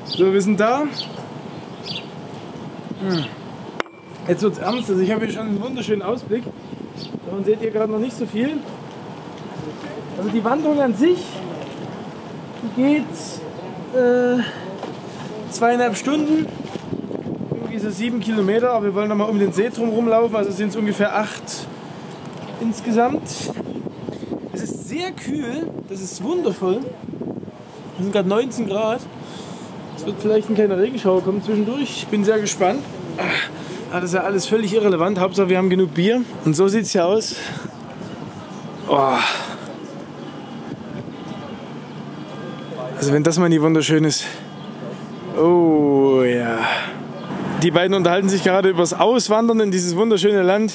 So, wir sind da. Jetzt wird's ernst. Also ich habe hier schon einen wunderschönen Ausblick. Davon seht ihr gerade noch nicht so viel. Also die Wanderung an sich, die geht 2,5 Stunden. Irgendwie so 7 Kilometer. Aber wir wollen noch mal um den See drum rumlaufen. Also sind es ungefähr 8 insgesamt. Es ist sehr kühl. Das ist wundervoll. Es sind gerade 19 Grad. Es wird vielleicht ein kleiner Regenschauer kommen zwischendurch. Ich bin sehr gespannt. Das ist ja alles völlig irrelevant. Hauptsache wir haben genug Bier. Und so sieht es hier aus. Oh. Also wenn das mal nie wunderschön ist. Oh ja. Die beiden unterhalten sich gerade über das Auswandern in dieses wunderschöne Land.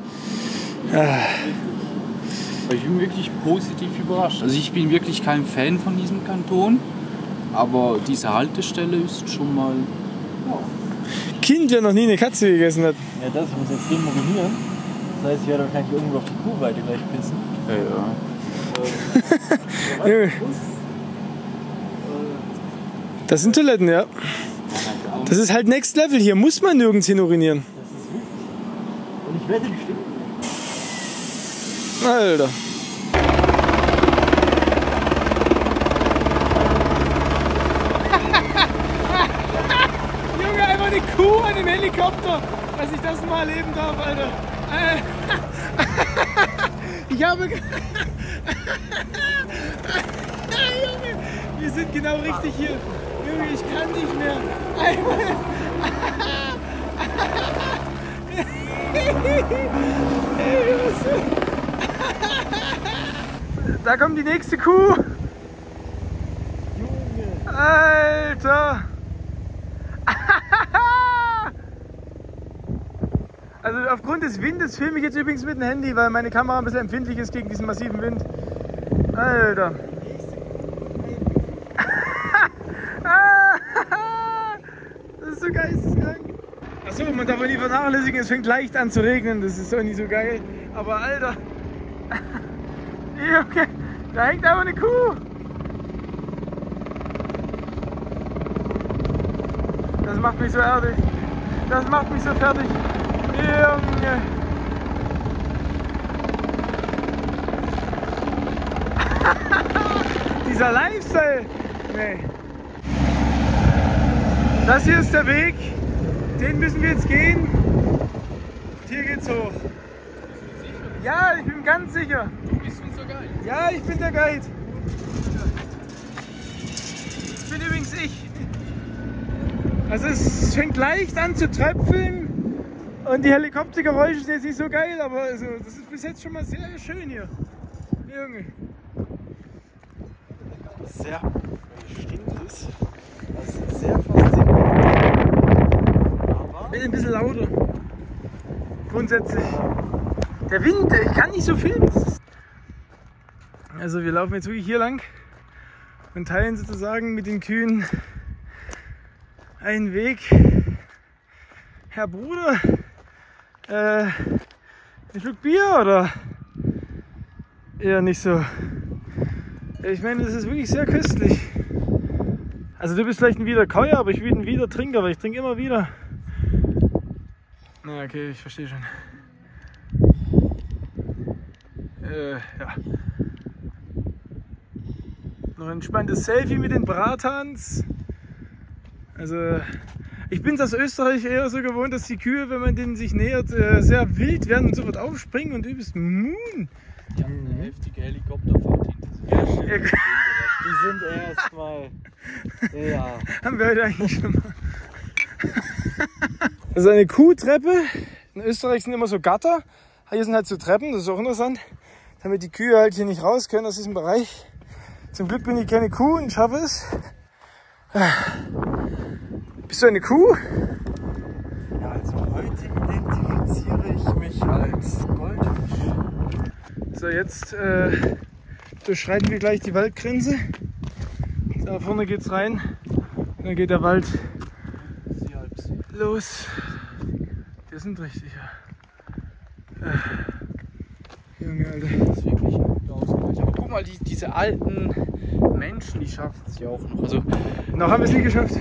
Ich bin wirklich positiv überrascht. Also ich bin wirklich kein Fan von diesem Kanton. Aber diese Haltestelle ist schon mal... Ja. Kind, der noch nie eine Katze gegessen hat. Ja, das muss jetzt demorinieren. Das heißt, ich werde wahrscheinlich irgendwo auf die Kuhweide gleich pissen. Ja. Das sind Toiletten, ja. Das ist halt Next Level. Hier muss man nirgends hin urinieren. Das ist wirklich. Und ich wette, die stimmt. Alter. Junge, einfach eine Kuh an dem Helikopter, dass ich das mal erleben darf, Alter. Ich habe... Junge, wir sind genau richtig hier. Junge, ich kann nicht mehr. Da kommt die nächste Kuh. Junge. Alter. Also aufgrund des Windes filme ich jetzt übrigens mit dem Handy, weil meine Kamera ein bisschen empfindlich ist gegen diesen massiven Wind. Alter. Das ist so geisteskrank. Achso, man darf nie vernachlässigen, es fängt leicht an zu regnen, das ist auch nicht so geil. Aber Alter. Okay, da hängt aber eine Kuh. Das macht mich so fertig. Das macht mich so fertig. Junge. Dieser Lifestyle. Nee. Das hier ist der Weg. Den müssen wir jetzt gehen. Hier geht's hoch. Ja, ich bin ganz sicher. Du bist unser Guide. Ja, ich bin der Guide. Ich bin übrigens ich. Also es fängt leicht an zu tröpfeln und die Helikoptergeräusche sind jetzt nicht so geil, aber also, das ist bis jetzt schon mal sehr schön hier. Junge. Sehr bestimmtes. Das ist sehr faszinierend. Aber Bin ein bisschen lauter. Grundsätzlich. Der Wind, ich kann nicht so filmen. Also wir laufen jetzt wirklich hier lang und teilen sozusagen mit den Kühen einen Weg. Herr Bruder, ein Schluck Bier oder eher nicht so? Ich meine, das ist wirklich sehr köstlich. Also du bist vielleicht ein Wiederkäuer, aber ich bin ein Wiedertrinker, weil ich trinke immer wieder. Na okay, ich verstehe schon. Ja. Noch ein entspanntes Selfie mit den Bratans. Also ich bin es aus Österreich eher so gewohnt, dass die Kühe, wenn man denen sich nähert, sehr wild werden und sofort aufspringen und übelst Moon. Die haben eine heftige Helikopterfahrt hinter sich. Ja, die sind erstmal. Ja. haben wir heute eigentlich schon mal. Das ist eine Kuhtreppe. In Österreich sind immer so Gatter. Hier sind halt so Treppen, das ist auch interessant. Damit die Kühe halt hier nicht raus können aus diesem Bereich. Zum Glück bin ich keine Kuh und schaffe es. Bist du eine Kuh? Ja, also heute identifiziere ich mich als Goldfisch. So, jetzt durchschreiten wir gleich die Waldgrenze. Da vorne geht's rein. Und dann geht der Wald los. Wir sind richtig, ja. Junge, Alter. Das ist wirklich gut ausgeleuchtet. Aber guck mal, diese alten Menschen, die schaffen es ja auch noch. Also Noch haben wir es nie geschafft.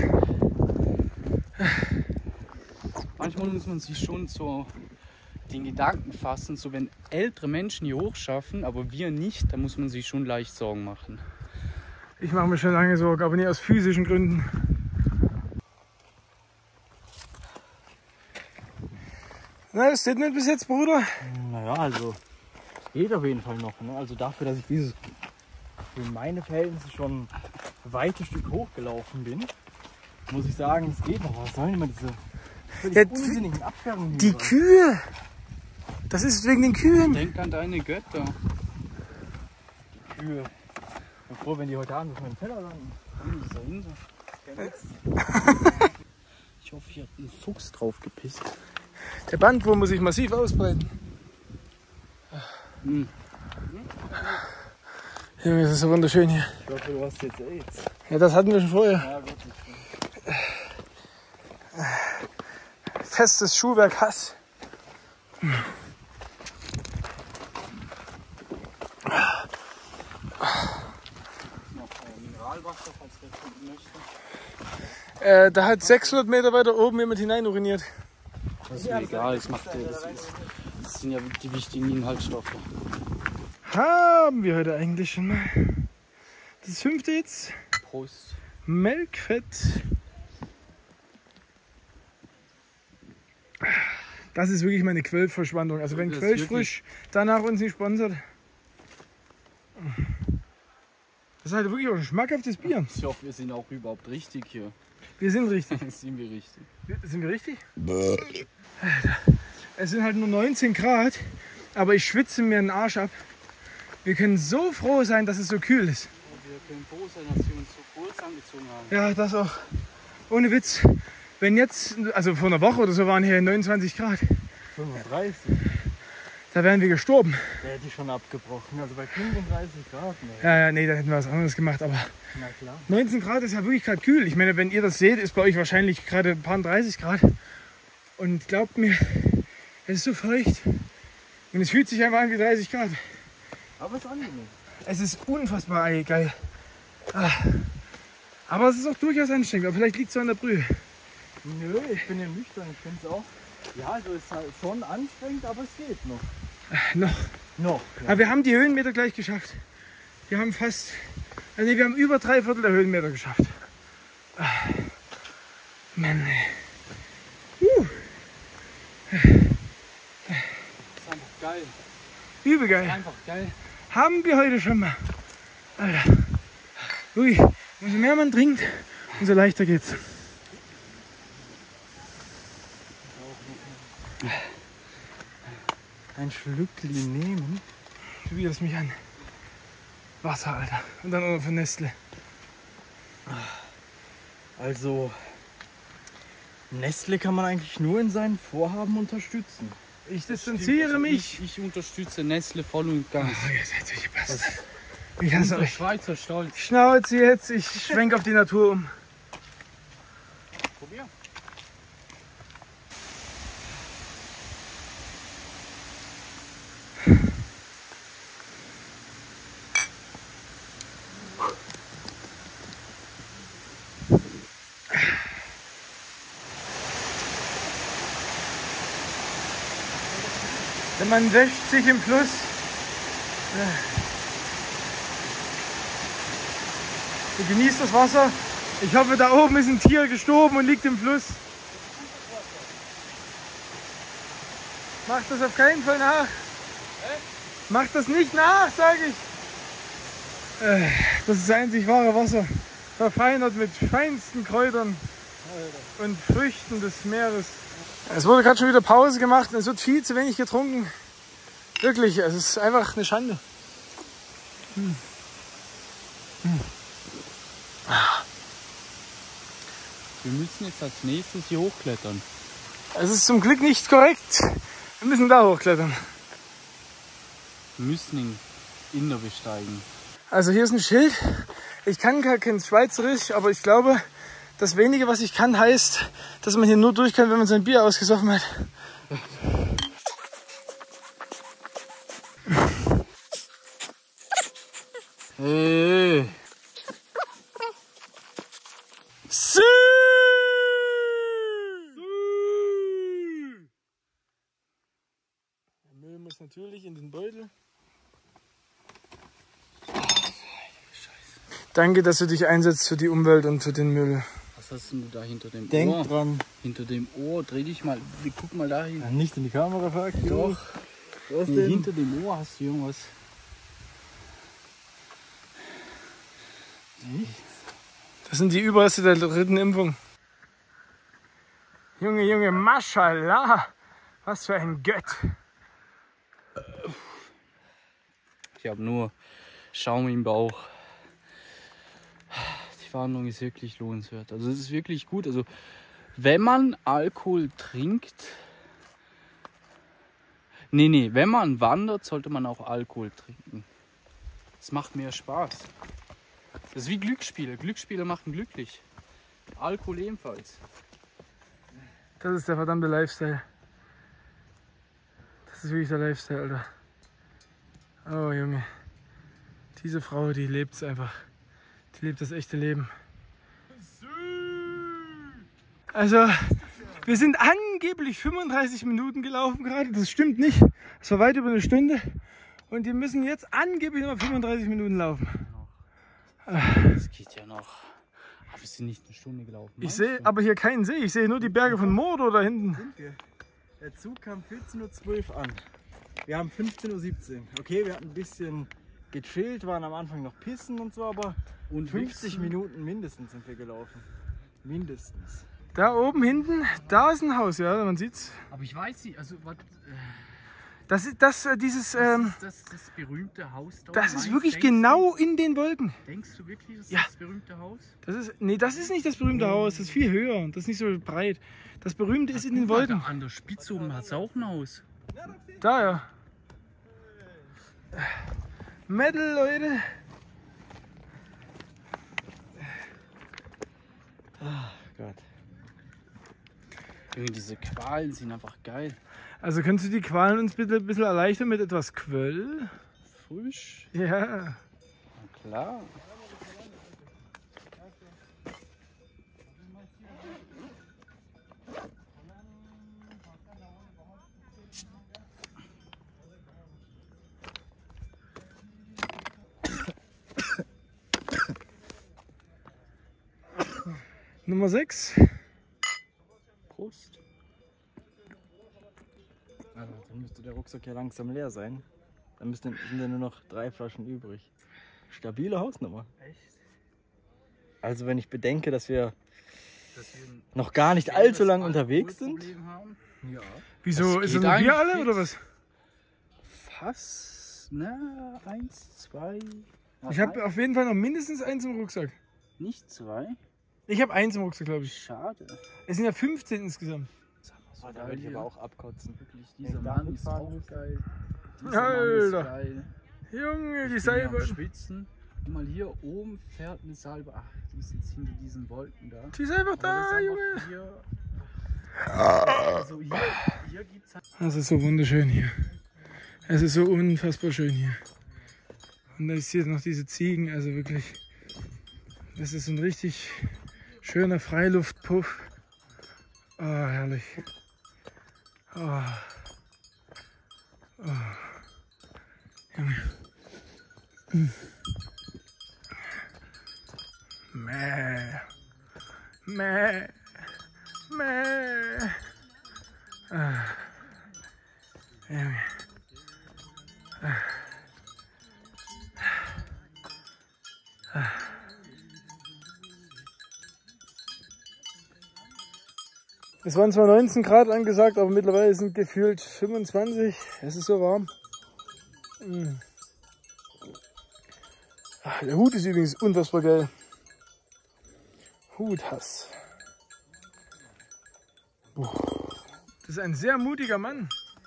manchmal muss man sich schon so den Gedanken fassen, so wenn ältere Menschen hier hochschaffen, aber wir nicht, dann muss man sich schon leicht Sorgen machen. Ich mache mir schon lange Sorgen, aber nicht aus physischen Gründen. Na, das steht nicht bis jetzt, Bruder. Naja, also es geht auf jeden Fall noch. Ne? Also dafür, dass ich dieses für meine Verhältnisse schon ein weites Stück hochgelaufen bin, muss ich sagen, es geht noch. Was sollen immer diese völlig unsinnigen Absperrungen Die hier sein? Kühe! Das ist wegen den Kühen. Denk an deine Götter. Kühe. Ich bin froh, wenn die heute Abend auf meinem Teller landen. Ich hoffe, hier hat ein Fuchs drauf gepisst. Der Bandwurm muss sich massiv ausbreiten. Hm. Junge, das ist so wunderschön hier. Ich hoffe, du hast jetzt AIDS. Ja, das hatten wir schon vorher. Ja, wirklich. Festes Schuhwerk Hass. Mineralwasser, falls wer trinken möchte. Da hat 600 Meter weiter oben jemand hinein uriniert. Das ist mir egal, das sind ja die wichtigen Inhaltsstoffe. Haben wir heute eigentlich schon mal. Das 5. jetzt. Prost. Melkfett. Das ist wirklich meine Quellverschwendung. Also wenn Das ist Quellfrisch danach uns nicht sponsert. Das ist halt wirklich auch ein schmackhaftes Bier. Ich hoffe, wir sind auch überhaupt richtig hier. Wir sind richtig. Sind wir richtig? Sind wir richtig? Es sind halt nur 19 Grad, aber ich schwitze mir den Arsch ab. Wir können so froh sein, dass es so kühl ist. Wir können froh sein, dass wir uns so kurz angezogen haben. Ja, das auch. Ohne Witz. Wenn jetzt, also vor einer Woche oder so waren hier 29 Grad, 35. da wären wir gestorben. Der hätte ich schon abgebrochen. Also bei 35 Grad. Ne? Ja, nee, da hätten wir was anderes gemacht, aber Na klar. 19 Grad ist ja wirklich gerade kühl. Ich meine, wenn ihr das seht, ist bei euch wahrscheinlich gerade ein paar 30 Grad. Und glaubt mir, es ist so feucht. Und es fühlt sich einfach an wie 30 Grad. Aber es ist angenehm. Es ist unfassbar geil. Aber es ist auch durchaus anstrengend. Aber vielleicht liegt es so an der Brühe. Nö, ich bin ja nüchtern. Ich finde es auch. Ja, also es ist halt schon anstrengend, aber es geht noch. Noch. Noch. Ja. Aber wir haben die Höhenmeter gleich geschafft. Wir haben fast, also nee, wir haben über 3/4 der Höhenmeter geschafft. Mann, ey. Das ist einfach geil. Übel geil. Einfach geil. Haben wir heute schon mal. Alter. Ui, umso mehr man trinkt, umso leichter geht's. Ein Schlückchen nehmen. Du widerst mich an. Wasser, Alter. Und dann auch noch von Nestle. Also, Nestle kann man eigentlich nur in seinen Vorhaben unterstützen. Ich distanziere mich. Ich unterstütze Nestle voll und ganz. Oh, ihr seid solche Bastarde. Ich hasse Unser euch. Schweizer Stolz. Schnauze jetzt, ich schwenk auf die Natur um. Probier. Man wäscht sich im Fluss. Du genießt das Wasser. Ich hoffe, da oben ist ein Tier gestorben und liegt im Fluss. Mach das auf keinen Fall nach. Mach das nicht nach, sage ich. Das ist das einzig wahre Wasser. Verfeinert mit feinsten Kräutern und Früchten des Meeres. Es wurde gerade schon wieder Pause gemacht und es wird viel zu wenig getrunken. Wirklich, es ist einfach eine Schande. Wir müssen jetzt als nächstes hier hochklettern. Es ist zum Glück nicht korrekt. Wir müssen da hochklettern. Wir müssen den Inder besteigen. Also hier ist ein Schild. Ich kann gar kein Schweizerisch, aber ich glaube, das wenige, was ich kann, heißt, dass man hier nur durch kann, wenn man sein Bier ausgesoffen hat. Hey. natürlich in den Beutel. Danke, dass du dich einsetzt für die Umwelt und für den Müll. Was hast du da hinter dem Ohr? Denk dran. Hinter dem Ohr, dreh dich mal, guck mal dahin. Ja, nicht in die Kamera, fuck. Doch. Was Nee, denn? hinter dem Ohr hast du irgendwas. Nichts. Das sind die Überreste der 3. Impfung. Junge, Junge, Maschallah. Was für ein Gött. Ich habe nur Schaum im Bauch. Die Wanderung ist wirklich lohnenswert. Also es ist wirklich gut. Also wenn man Alkohol trinkt, wenn man wandert, sollte man auch Alkohol trinken. Das macht mehr Spaß. Das ist wie Glücksspiele. Glücksspiele machen glücklich. Alkohol ebenfalls. Das ist der verdammte Lifestyle. Das ist wirklich der Lifestyle, Alter. Oh Junge. Diese Frau, die lebt es einfach. Die lebt das echte Leben. Also, wir sind angeblich 35 Minuten gelaufen gerade. Das stimmt nicht. Es war weit über eine Stunde. Und die müssen jetzt angeblich noch 35 Minuten laufen. Das geht ja noch. Aber wir sind nicht eine Stunde gelaufen. Ich sehe aber hier keinen See. Ich sehe nur die Berge von Mordor da hinten. Der Zug kam 14:12 Uhr an. Wir haben 15:17 Uhr. Okay, wir hatten ein bisschen gechillt, waren am Anfang noch pissen und so, aber Und 50 Minuten mindestens sind wir gelaufen. Mindestens. Da oben hinten, da ist ein Haus, ja, man sieht's. Aber ich weiß nicht, also was. Das ist dieses, Das berühmte Haus dort. das ist wirklich genau in den Wolken. Denkst du wirklich, das ist Ja. das berühmte Haus? Nee, das ist nicht das berühmte Haus, das ist viel höher, das ist nicht so breit. Das berühmte ist in den Wolken. An der Spitze oben hat es auch ein Haus. Da, ja. Metal, Leute. Gott. Irgendwie diese Qualen sind einfach geil. Also könntest du die Qualen uns bitte ein bisschen erleichtern mit etwas Quöll? Frisch. Ja. Na klar. Nummer 6. Prost. Also, dann müsste der Rucksack ja langsam leer sein. Dann sind ja nur noch 3 Flaschen übrig. Stabile Hausnummer. Echt? Also wenn ich bedenke, dass wir Dass wir ein noch gar nicht allzu lang schweres unterwegs sind. Alkoholproblem haben? Ja. Wieso, Das ist das geht nur wir eigentlich alle oder was? Fast. Na, 1, 2. Ich habe auf jeden Fall noch mindestens eins im Rucksack. Nicht 2. Ich habe eins im Rucksack, glaube ich. Schade. Es sind ja 15 insgesamt. Oh, da würde ich aber auch abkotzen. Wirklich, Wenn dieser ich Mann damit ist fahren auch muss. geil. Alter. Geil. Junge, die Ich bin hier am Salbe. Schwitzen. Guck mal, hier oben fährt eine Salbe. Ach, die ist jetzt hinter diesen Wolken da. Die ist einfach Aber das da, ist Junge. einfach hier. Also hier gibt's halt. Es ist so wunderschön hier. Es ist so unfassbar schön hier. Und dann ist hier noch diese Ziegen, also wirklich. Das ist ein richtig schöner Freiluftpuff. Oh, herrlich. Oh. Oh. Junge. Mäh. Mäh. Mäh. Ah. Junge. Es waren zwar 19 Grad angesagt, aber mittlerweile sind gefühlt 25. Es ist so warm. Der Hut ist übrigens unfassbar geil. Huthass. Das ist ein sehr mutiger Mann.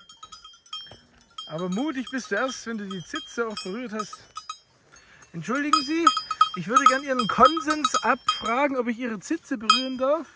Aber mutig bist du erst, wenn du die Zitze auch berührt hast. Entschuldigen Sie, ich würde gerne Ihren Konsens abfragen, ob ich Ihre Zitze berühren darf.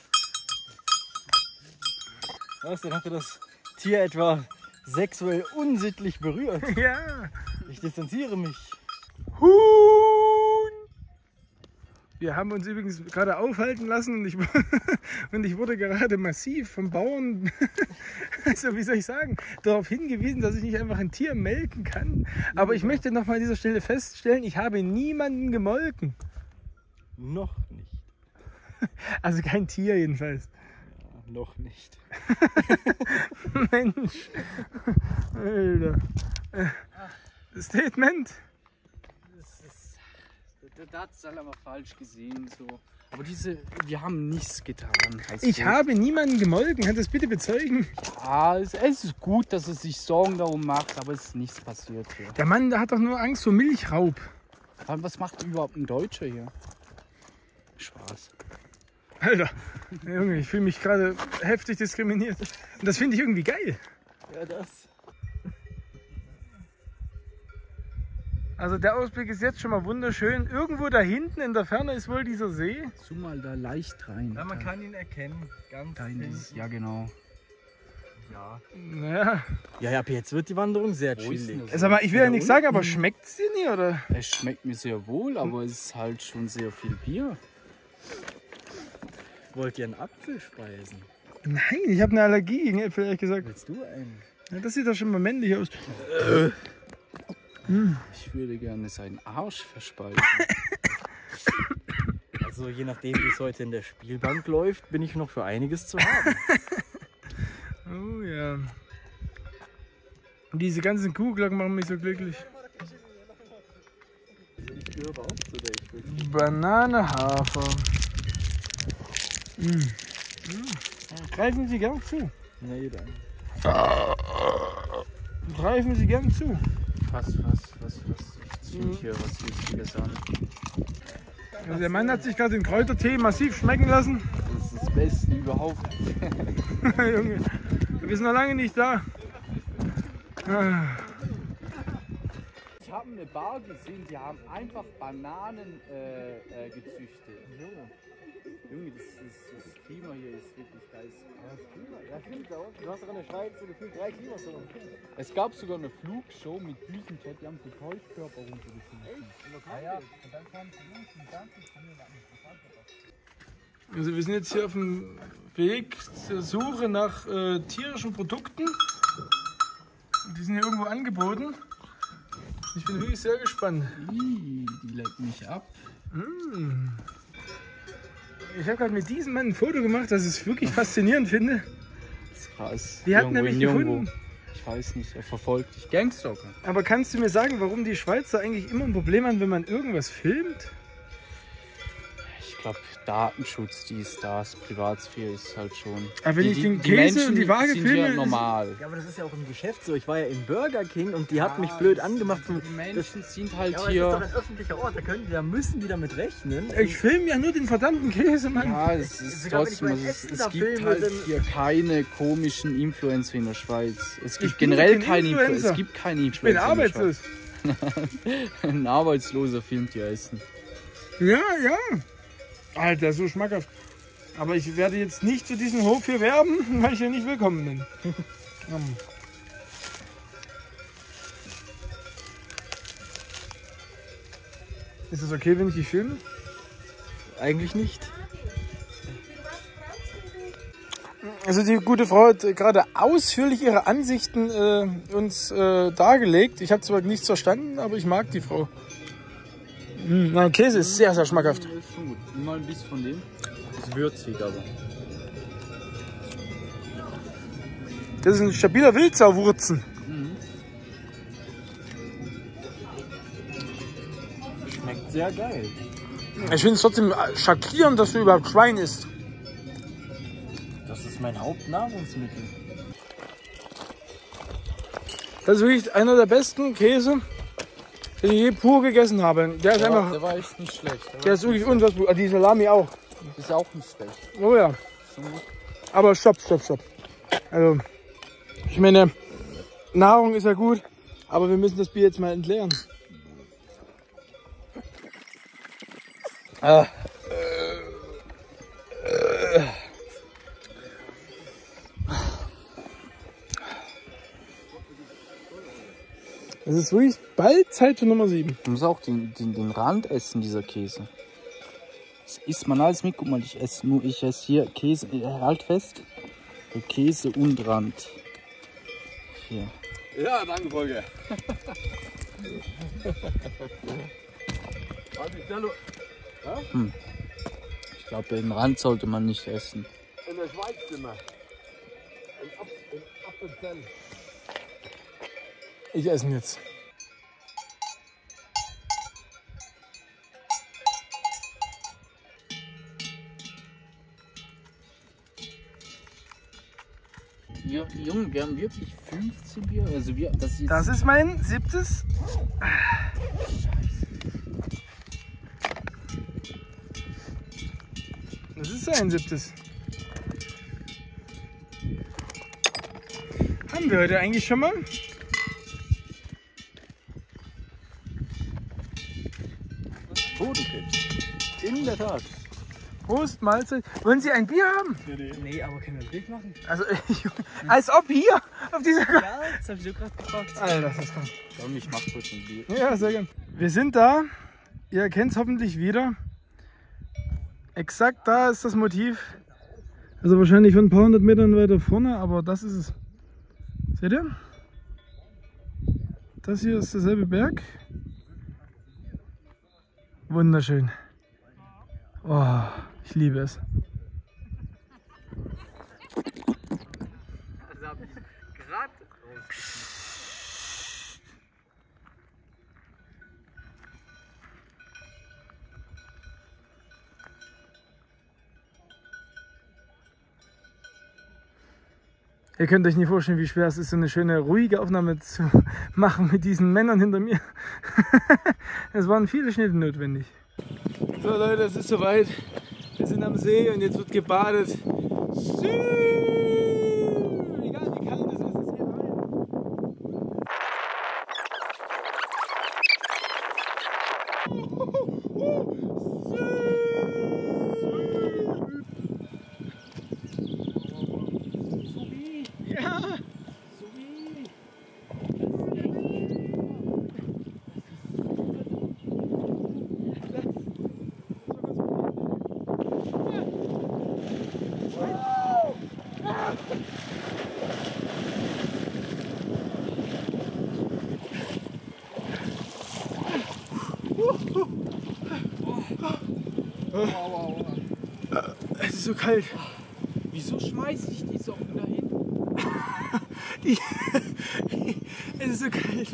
Was, dann hat er das Tier etwa sexuell unsittlich berührt. Ja. Ich distanziere mich. Huhn. Wir haben uns übrigens gerade aufhalten lassen und ich wurde gerade massiv vom Bauern, also wie soll ich sagen, darauf hingewiesen, dass ich nicht einfach ein Tier melken kann. Aber ich möchte noch mal an dieser Stelle feststellen, ich habe niemanden gemolken. Noch nicht. Also kein Tier jedenfalls. Ja, noch nicht. Mensch. Alter. Statement. Da hat es alle aber falsch gesehen. So. Aber wir haben nichts getan. Ich habe niemanden gemolken. Kannst du das bitte bezeugen? Ja, es ist gut, dass er sich Sorgen darum macht, aber es ist nichts passiert hier. Der Mann, der hat doch nur Angst vor Milchraub. Was macht überhaupt ein Deutscher hier? Spaß. Alter, Junge, ich fühle mich gerade heftig diskriminiert. Und das finde ich irgendwie geil. Ja, das. Also der Ausblick ist jetzt schon mal wunderschön. Irgendwo da hinten in der Ferne ist wohl dieser See. Zoom mal da leicht rein. Ja, man kann ihn erkennen. Ganz Ja, genau. Ja. Naja. Ja, ab jetzt wird die Wanderung sehr Wo ist chillig. denn das? Also, aber ich will ja nichts sagen, aber schmeckt es dir nicht, oder? Es schmeckt mir sehr wohl, aber es ist halt schon sehr viel Bier. Wollt ihr einen Apfel speisen? Nein, ich habe eine Allergie gegen Äpfel, ehrlich gesagt. Willst du einen? Ja, das sieht doch schon mal männlich aus. Ich würde gerne seinen Arsch verspeisen. Also je nachdem, wie es heute in der Spielbank läuft, bin ich noch für einiges zu haben. Oh ja. Diese ganzen Kuhglocken machen mich so glücklich. Ich gehöre auch zu der. Ich will Banane, Hafer. Greifen Sie gern zu. nee, dann. Greifen Sie gern zu. Was? Ich zieh mich hier was Wichtiges an. Also der Mann hat sich gerade den Kräutertee massiv schmecken lassen. Das ist das Beste überhaupt. Junge, wir sind noch lange nicht da. Ich habe eine Bar gesehen, die haben einfach Bananen gezüchtet. Junge, das Klima hier ist wirklich geil. Ja, stimmt, da unten. Du hast doch in der Schweiz so gefühlt 3 Klimazonen. Es gab sogar eine Flugshow mit Düsenjet, die haben so Täuschkörper runtergeschmissen. Ja, und dann kamen die Jungs und dann Also wir sind jetzt hier auf dem Weg zur Suche nach tierischen Produkten. Die sind hier irgendwo angeboten. Ich bin wirklich sehr gespannt. Die leckt mich ab. Ich habe gerade mit diesem Mann ein Foto gemacht, das ich wirklich faszinierend finde. Das ist krass. Die hat nämlich gefunden. Ich weiß nicht, er verfolgt dich. Gangstalker. Aber kannst du mir sagen, warum die Schweizer eigentlich immer ein Problem haben, wenn man irgendwas filmt? Ich glaube, Datenschutz, das, Privatsphäre ist halt schon. Aber wenn ich den Käse und die Waage sind filme, ja normal. Ja, aber das ist ja auch im Geschäft so. Ich war ja im Burger King und die hat mich blöd angemacht. Die Menschen sind halt Ja, aber hier. das ist doch ein öffentlicher Ort, da müssen die damit rechnen. Ich filme ja nur den verdammten Käse, Mann. Ja, es ist Sogar wenn ich trotzdem, mein Essen da es gibt filme, halt dann- hier keine komischen Influencer in der Schweiz. Es gibt Ich bin generell kein keine Influencer. Influencer. Es gibt keine Ich bin Influencer. in der arbeitslos. Schweiz. Ein Arbeitsloser filmt ihr Essen. Ja. Alter, so schmackhaft. Aber ich werde jetzt nicht zu diesem Hof hier werben, weil ich hier nicht willkommen bin. Ist es okay, wenn ich die filme? Eigentlich nicht. Also die gute Frau hat gerade ausführlich ihre Ansichten uns dargelegt. Ich habe zwar nichts verstanden, aber ich mag die Frau. Nein, Käse ist sehr, sehr schmackhaft. Das ist schon gut. Nimm mal ein bisschen von dem. Ist würzig, aber. Das ist ein stabiler Wildsauwurzen. Schmeckt sehr geil. Ich finde es trotzdem schockierend, dass du überhaupt Schwein isst. Das ist mein Hauptnahrungsmittel. Das ist wirklich einer der besten Käse, den ich je pur gegessen habe. Der ist einfach, Der war echt nicht schlecht. der ist wirklich unfassbar. Die Salami auch. Ist auch nicht schlecht. Oh ja. Schon gut. Aber stopp. Also, ich meine, Nahrung ist ja gut, aber wir müssen das Bier jetzt mal entleeren. Es ist wirklich bald Zeit für Nummer 7. Du musst auch den Rand essen, dieser Käse. isst man alles mit. Guck mal, ich esse hier Käse, halt fest. Käse und Rand. Hier. Ja, danke, Volker. Ich glaube, den Rand sollte man nicht essen. In der Schweiz sind wir. In Appenzell. Ich esse ihn jetzt. Ja, Junge, wir haben wirklich 15 Bier. Also Das ist mein 7. Das ist ein 7. Haben wir heute eigentlich schon mal? Bodenkrebs. In der Tat. Prost, Mahlzeit. Wollen Sie ein Bier haben? Nee, aber können wir ein Bild machen? Also, als ob hier, auf dieser... Ja, das habe ich so gerade gefragt. Alter, das ist krass. Komm, ich mach kurz ein Bier. Ja, sehr gern. Wir sind da. Ihr erkennt es hoffentlich wieder. Exakt da ist das Motiv. Also wahrscheinlich von ein paar hundert Metern weiter vorne, aber das ist es. Seht ihr? Das hier ist derselbe Berg. Wunderschön. Oh, ich liebe es. Ihr könnt euch nicht vorstellen, wie schwer es ist, so eine schöne, ruhige Aufnahme zu machen mit diesen Männern hinter mir. Es waren viele Schnitte notwendig. So Leute, es ist soweit. Wir sind am See und jetzt wird gebadet. Egal wie kalt es ist, es geht rein. Ja! Es ist so kalt. Wieso schmeiße ich die Socken dahin? Es ist so kalt.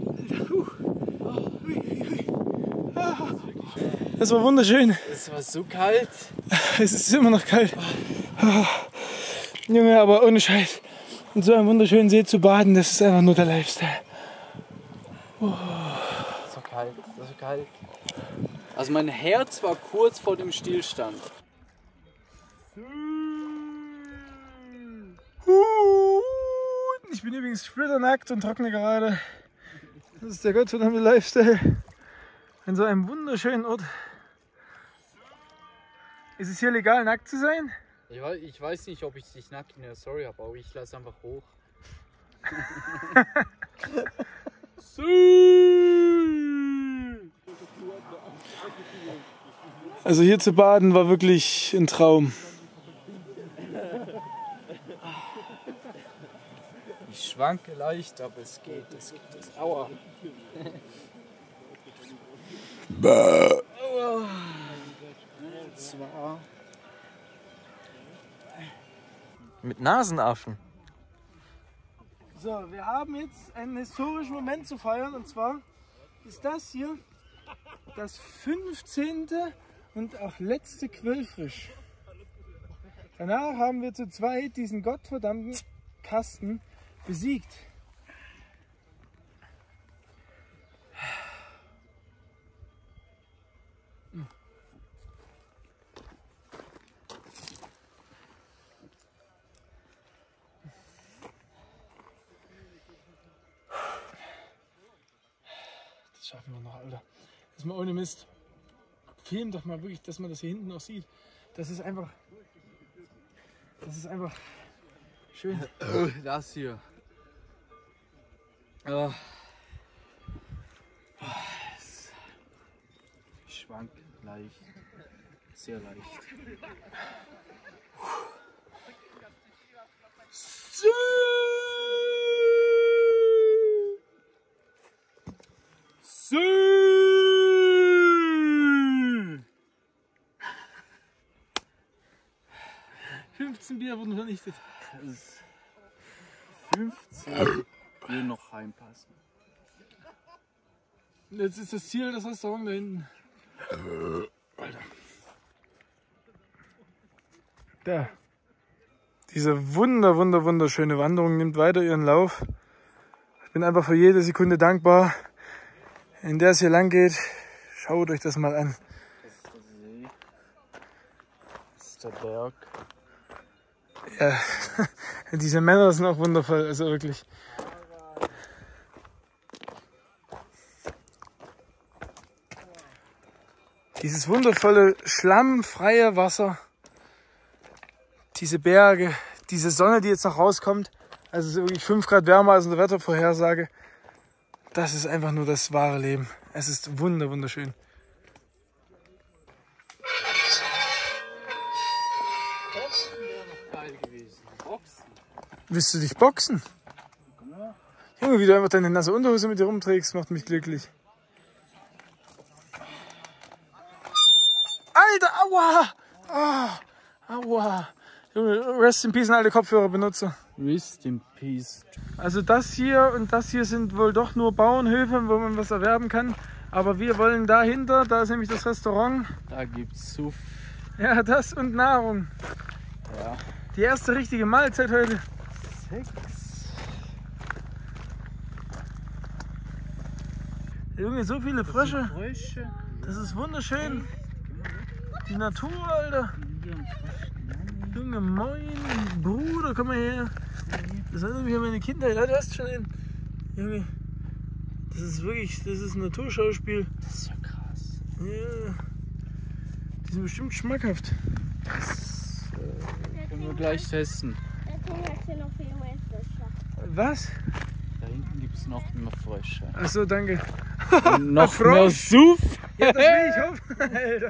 Das war wunderschön. Es war so kalt. Es ist immer noch kalt. Junge, aber ohne Scheiß. In so einem wunderschönen See zu baden, das ist einfach nur der Lifestyle. So kalt, so kalt. Also mein Herz war kurz vor dem Stillstand. Ich bin übrigens splitternackt und trockne gerade. Das ist der gottverdammte Lifestyle. An so einem wunderschönen Ort. Ist es hier legal, nackt zu sein? Ich weiß nicht, ob ich dich nackt in der Story habe, aber ich lasse einfach hoch. Also hier zu baden war wirklich ein Traum. Ich schwanke leicht, aber es geht. Aua. Aua. Zwar. Mit Nasenaffen. So, wir haben jetzt einen historischen Moment zu feiern, und zwar ist das hier das 15. und auch letzte Quellfrisch. Danach haben wir zu zweit diesen gottverdammten Kasten besiegt. Das schaffen wir noch, Alter. Das ist mal ohne Mist. Film doch mal wirklich, dass man das hier hinten noch sieht. Das ist einfach schön. Das hier. Oh. Ich schwank leicht. Sehr leicht. So. So. 15 Bier wurden vernichtet. 15 würden noch reinpassen. Jetzt ist das Ziel das Restaurant da hinten. Alter. Da. Diese wunderschöne Wanderung nimmt weiter ihren Lauf. Ich bin einfach für jede Sekunde dankbar, in der es hier lang geht. Schaut euch das mal an. Das ist der See. Das ist der Berg. Ja, diese Männer sind auch wundervoll, also wirklich. Dieses wundervolle, schlammfreie Wasser, diese Berge, diese Sonne, die jetzt noch rauskommt, also so wirklich 5 Grad wärmer als in der Wettervorhersage, das ist einfach nur das wahre Leben. Es ist wunderschön. Boxen wäre noch geil gewesen. Boxen. Willst du dich boxen? Ja. Junge, wie du einfach deine nasse Unterhose mit dir rumträgst, macht mich glücklich. Alter, aua! Ah, aua! Junge, rest in peace an alle Kopfhörerbenutzer. Rest in peace. Also das hier und das hier sind wohl doch nur Bauernhöfe, wo man was erwerben kann. Aber wir wollen dahinter, da ist nämlich das Restaurant. Da gibt's Suff. Ja, das und Nahrung. Ja. Die erste richtige Mahlzeit heute. 6. Junge, so viele Frösche. Frösche. Das ist wunderschön. Die Natur, Alter. Junge, moin, Bruder, komm mal her. Das erinnert mich an meine Kindheit. Ja, du hast schon einen. Junge, das ist wirklich, das ist ein Naturschauspiel. Das ist ja krass. Ja. Die sind bestimmt schmackhaft. Das können wir gleich testen. Was? Da hinten gibt es noch mehr Frösche. Achso, danke. Und noch Frosch. mehr Suff. Ja, das will ich hoffen, Alter.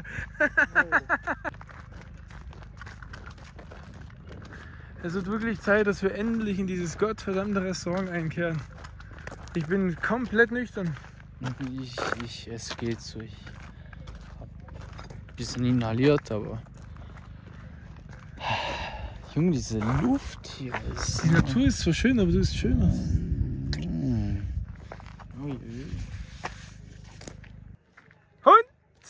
Es wird wirklich Zeit, dass wir endlich in dieses gottverdammte Restaurant einkehren. Ich bin komplett nüchtern. Es geht so. Ich hab ein bisschen inhaliert, aber. Junge, diese Luft hier ist. Die Natur ist so schön, aber du bist schöner. Und?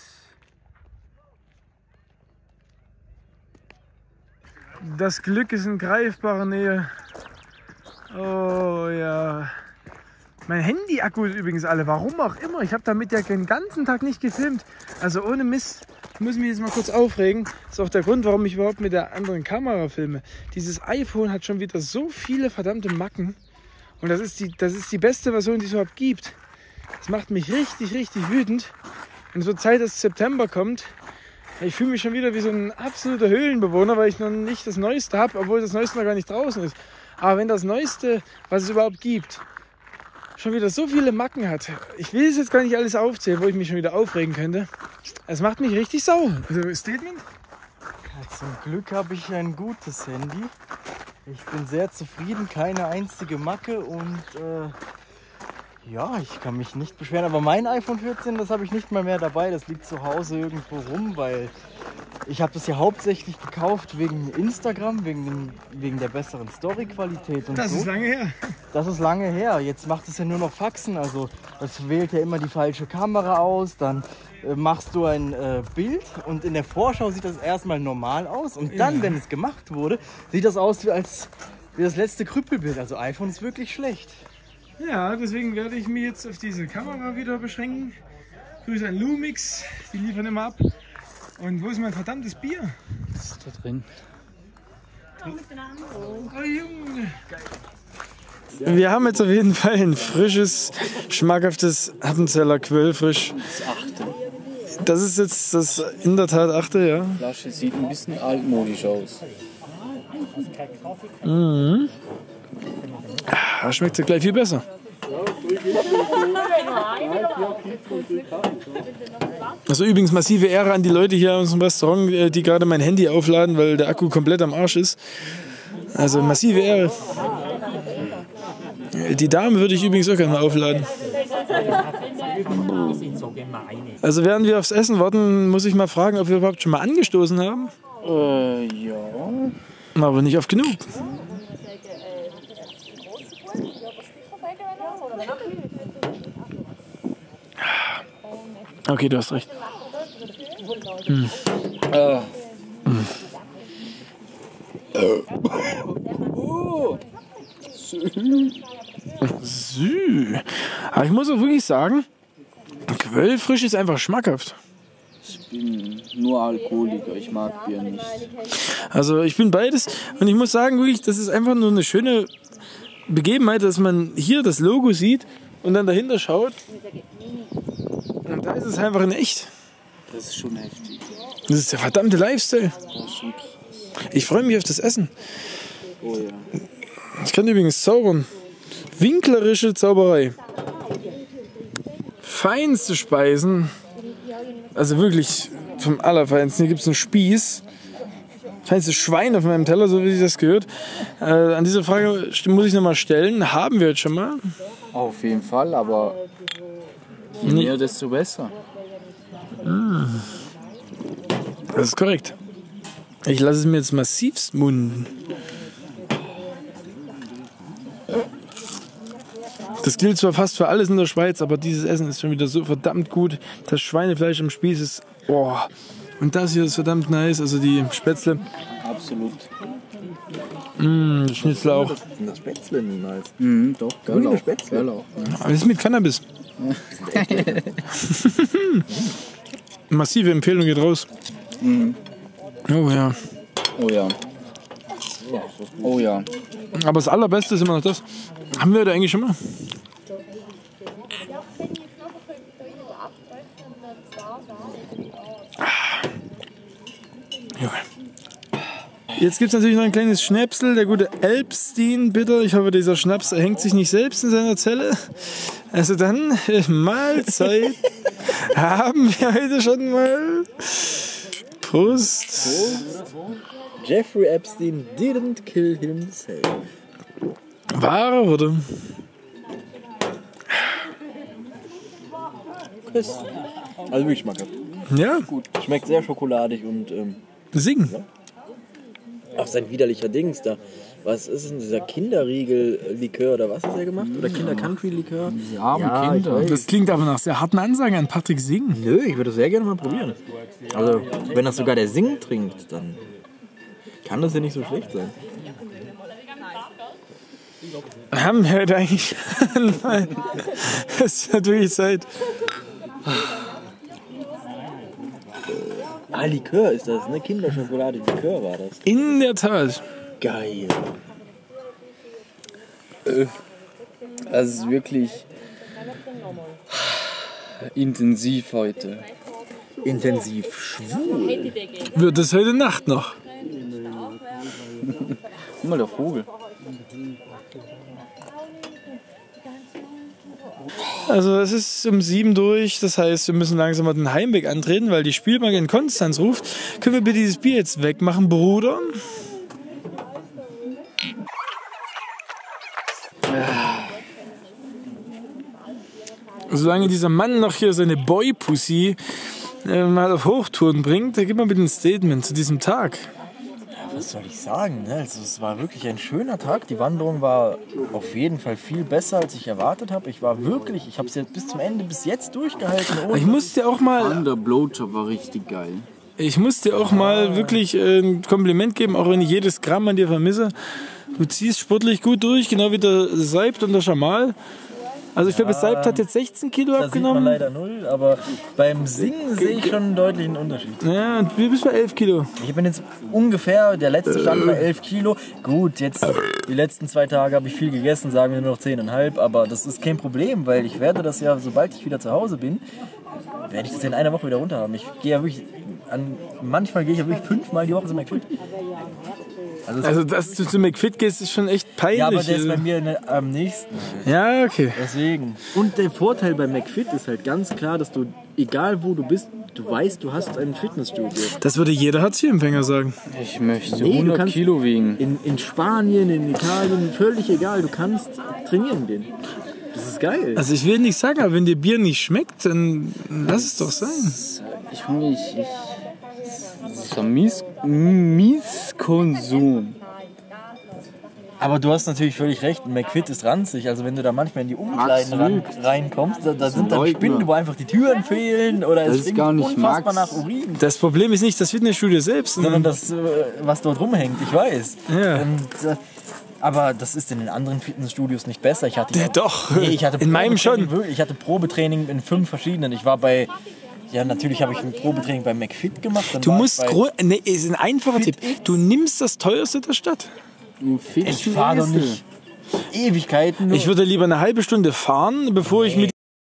Das Glück ist in greifbarer Nähe. Oh ja. Mein Handy-Akku ist übrigens alle. Warum auch immer. Ich habe damit ja den ganzen Tag nicht gefilmt. Also ohne Mist. Ich muss mich jetzt mal kurz aufregen. Das ist auch der Grund, warum ich überhaupt mit der anderen Kamera filme. Dieses iPhone hat schon wieder so viele verdammte Macken. Und das ist die beste Version, die es überhaupt gibt. Das macht mich richtig wütend. Und so Zeit, dass September kommt. Ich fühle mich schon wieder wie so ein absoluter Höhlenbewohner, weil ich noch nicht das Neueste habe, obwohl das Neueste noch gar nicht draußen ist. Aber wenn das Neueste, was es überhaupt gibt, schon wieder so viele Macken hat. Ich will es jetzt gar nicht alles aufzählen, wo ich mich schon wieder aufregen könnte. Es macht mich richtig sauer. Also, Statement? Ja, zum Glück habe ich ein gutes Handy. Ich bin sehr zufrieden, keine einzige Macke und ja, ich kann mich nicht beschweren. Aber mein iPhone 14, das habe ich nicht mal mehr dabei. Das liegt zu Hause irgendwo rum, weil ich habe das ja hauptsächlich gekauft wegen Instagram, wegen der besseren Story-Qualität und Das so. ist lange her. Das ist lange her. Jetzt macht es ja nur noch Faxen. Also das wählt ja immer die falsche Kamera aus. Dann machst du ein Bild und in der Vorschau sieht das erstmal normal aus. Und dann, wenn es gemacht wurde, sieht das aus wie das letzte Krüppelbild. Also iPhone ist wirklich schlecht. Ja, deswegen werde ich mich jetzt auf diese Kamera wieder beschränken. Grüße an Lumix, die liefern immer ab. Und wo ist mein verdammtes Bier? Das ist da drin. Oh Junge. Wir haben jetzt auf jeden Fall ein frisches, schmackhaftes Appenzeller Quellfrisch. Das 8. Das ist jetzt das in der Tat 8. Ja. Die Flasche sieht ein bisschen altmodisch aus. Mhm. Da schmeckt es gleich viel besser. Also übrigens massive Ehre an die Leute hier aus dem Restaurant, die gerade mein Handy aufladen, weil der Akku komplett am Arsch ist. Also massive Ehre. Die Dame würde ich übrigens auch gerne mal aufladen. Also während wir aufs Essen warten, muss ich mal fragen, ob wir überhaupt schon mal angestoßen haben. Ja. Aber nicht oft genug. Okay, du hast recht. Aber ich muss auch wirklich sagen, Quellfrisch ist einfach schmackhaft. Ich bin nur Alkoholiker, ich mag Bier nicht. Also ich bin beides und ich muss sagen, wirklich, das ist einfach nur eine schöne Begebenheit, dass man hier das Logo sieht und dann dahinter schaut. Und da ist es einfach in echt. Das ist schon heftig. Das ist der verdammte Lifestyle. Das ist schon krass. Ich freue mich auf das Essen. Oh ja. Ich kann übrigens zaubern. Winklerische Zauberei. Feinste Speisen. Also wirklich vom Allerfeinsten. Hier gibt es einen Spieß. Feinste Schwein auf meinem Teller, so wie sich das gehört. An diese Frage muss ich nochmal stellen. Haben wir jetzt schon mal? Auf jeden Fall, aber je mehr, desto besser. Das ist korrekt. Ich lasse es mir jetzt massivst munden. Das gilt zwar fast für alles in der Schweiz, aber dieses Essen ist schon wieder so verdammt gut. Das Schweinefleisch am Spieß ist... Oh. Und das hier ist verdammt nice, also die Spätzle. Absolut. Das Schnitzel auch. Das Spätzle niemals. Doch, Grüne Spätzle. Geil auch. Aber das ist mit Cannabis. Massive Empfehlung geht raus. Oh ja. Oh ja. Oh ja. Aber das Allerbeste ist immer noch das. Haben wir da eigentlich schon mal? Jetzt gibt es natürlich noch ein kleines Schnäpsel, der gute Elbstein, bitte. Ich hoffe, dieser Schnaps hängt sich nicht selbst in seiner Zelle. Also dann, Mahlzeit. Haben wir heute schon mal. Prost. Jeffrey Epstein didn't kill himself. Wahre Worte. Also wirklich schmackhaft. Ja, Schmeckt sehr schokoladig und singen. auch sein widerlicher Dings da. Was ist denn dieser Kinderriegel-Likör oder was hat er gemacht? Oder Kinder-Country-Likör? Diese armen Ja, Kinder. ich weiß. Das klingt aber nach sehr harten Ansagen an Patrick Singen. Nö, ich würde das sehr gerne mal probieren. Also, wenn das sogar der Sing trinkt, dann kann das ja nicht so schlecht sein. Haben wir heute eigentlich mal. Es ist natürlich Zeit. Ah, Likör ist das, ne? Kinderschokolade-Likör war das. In der Tat. Geil. Es ist wirklich intensiv heute. Intensiv schwul. Wird es heute Nacht noch? Guck mal, der Vogel. Also es ist um 7 durch, das heißt, wir müssen langsam mal den Heimweg antreten, weil die Spielbank in Konstanz ruft. Können wir bitte dieses Bier jetzt wegmachen, Bruder? Solange dieser Mann noch hier seine Boy-Pussy mal auf Hochtouren bringt, da gibt man bitte ein Statement zu diesem Tag. Was soll ich sagen? Ne? Also, es war wirklich ein schöner Tag. Die Wanderung war auf jeden Fall viel besser, als ich erwartet habe. Ich habe es jetzt bis zum Ende, bis jetzt durchgehalten. Ich muss dir auch mal... Der Blowjob war richtig geil. Ich muss dir auch mal wirklich ein Kompliment geben, auch wenn ich jedes Gramm an dir vermisse. Du ziehst sportlich gut durch, genau wie der Seibt und der Schamal. Also ich glaube, Seibt hat jetzt 16 Kilo Da sieht man abgenommen. leider 0, aber beim Singen sehe ich schon einen deutlichen Unterschied. Ja, und du bist bei 11 Kilo. Ich bin jetzt ungefähr, der letzte Stand war 11 Kilo. Gut, jetzt die letzten 2 Tage habe ich viel gegessen, sagen wir nur noch 10,5. Aber das ist kein Problem, weil ich werde das ja, sobald ich wieder zu Hause bin, werde ich das in einer Woche wieder runter haben. Ich gehe ja wirklich, manchmal gehe ich ja wirklich 5-mal die Woche zum McFit. Also, dass du zu McFit gehst, ist schon echt peinlich. Ja, aber der ist bei mir am nächsten. Ja, okay. Deswegen. Und der Vorteil bei McFit ist halt ganz klar, dass du, egal wo du bist, du weißt, du hast ein Fitnessstudio. Das würde jeder Hartz-IV-Empfänger sagen. Ich möchte Nee, du 100 kannst- Kilo wiegen. In Spanien, in Italien, völlig egal, du kannst trainieren gehen. Das ist geil. Also ich will nicht sagen, aber wenn dir Bier nicht schmeckt, dann lass es doch sein. Das ist ein Mieskonsum. Aber du hast natürlich völlig recht, McFit ist ranzig. Also wenn du da manchmal in die Umkleiden reinkommst, da sind dann Leugner. Spinnen, wo einfach die Türen fehlen oder Das es ist stinkt gar nicht unfassbar Max. nach Urin. Das Problem ist nicht das Fitnessstudio selbst, Sondern das, was dort rumhängt, ich weiß. Ja. Und, aber das ist in den anderen Fitnessstudios nicht besser. Ich hatte Ja, doch. Nee, ich hatte In meinem Probetraining, schon. Ich hatte Probetraining in 5 verschiedenen. Ich war bei, ja natürlich habe ich ein Probetraining bei McFit gemacht. Dann Du war musst, ich nee, ist ein einfacher Tipp. Du nimmst das teuerste der Stadt. ich fahre doch nicht Ewigkeiten nur. Ich würde lieber eine halbe Stunde fahren, bevor ich mit...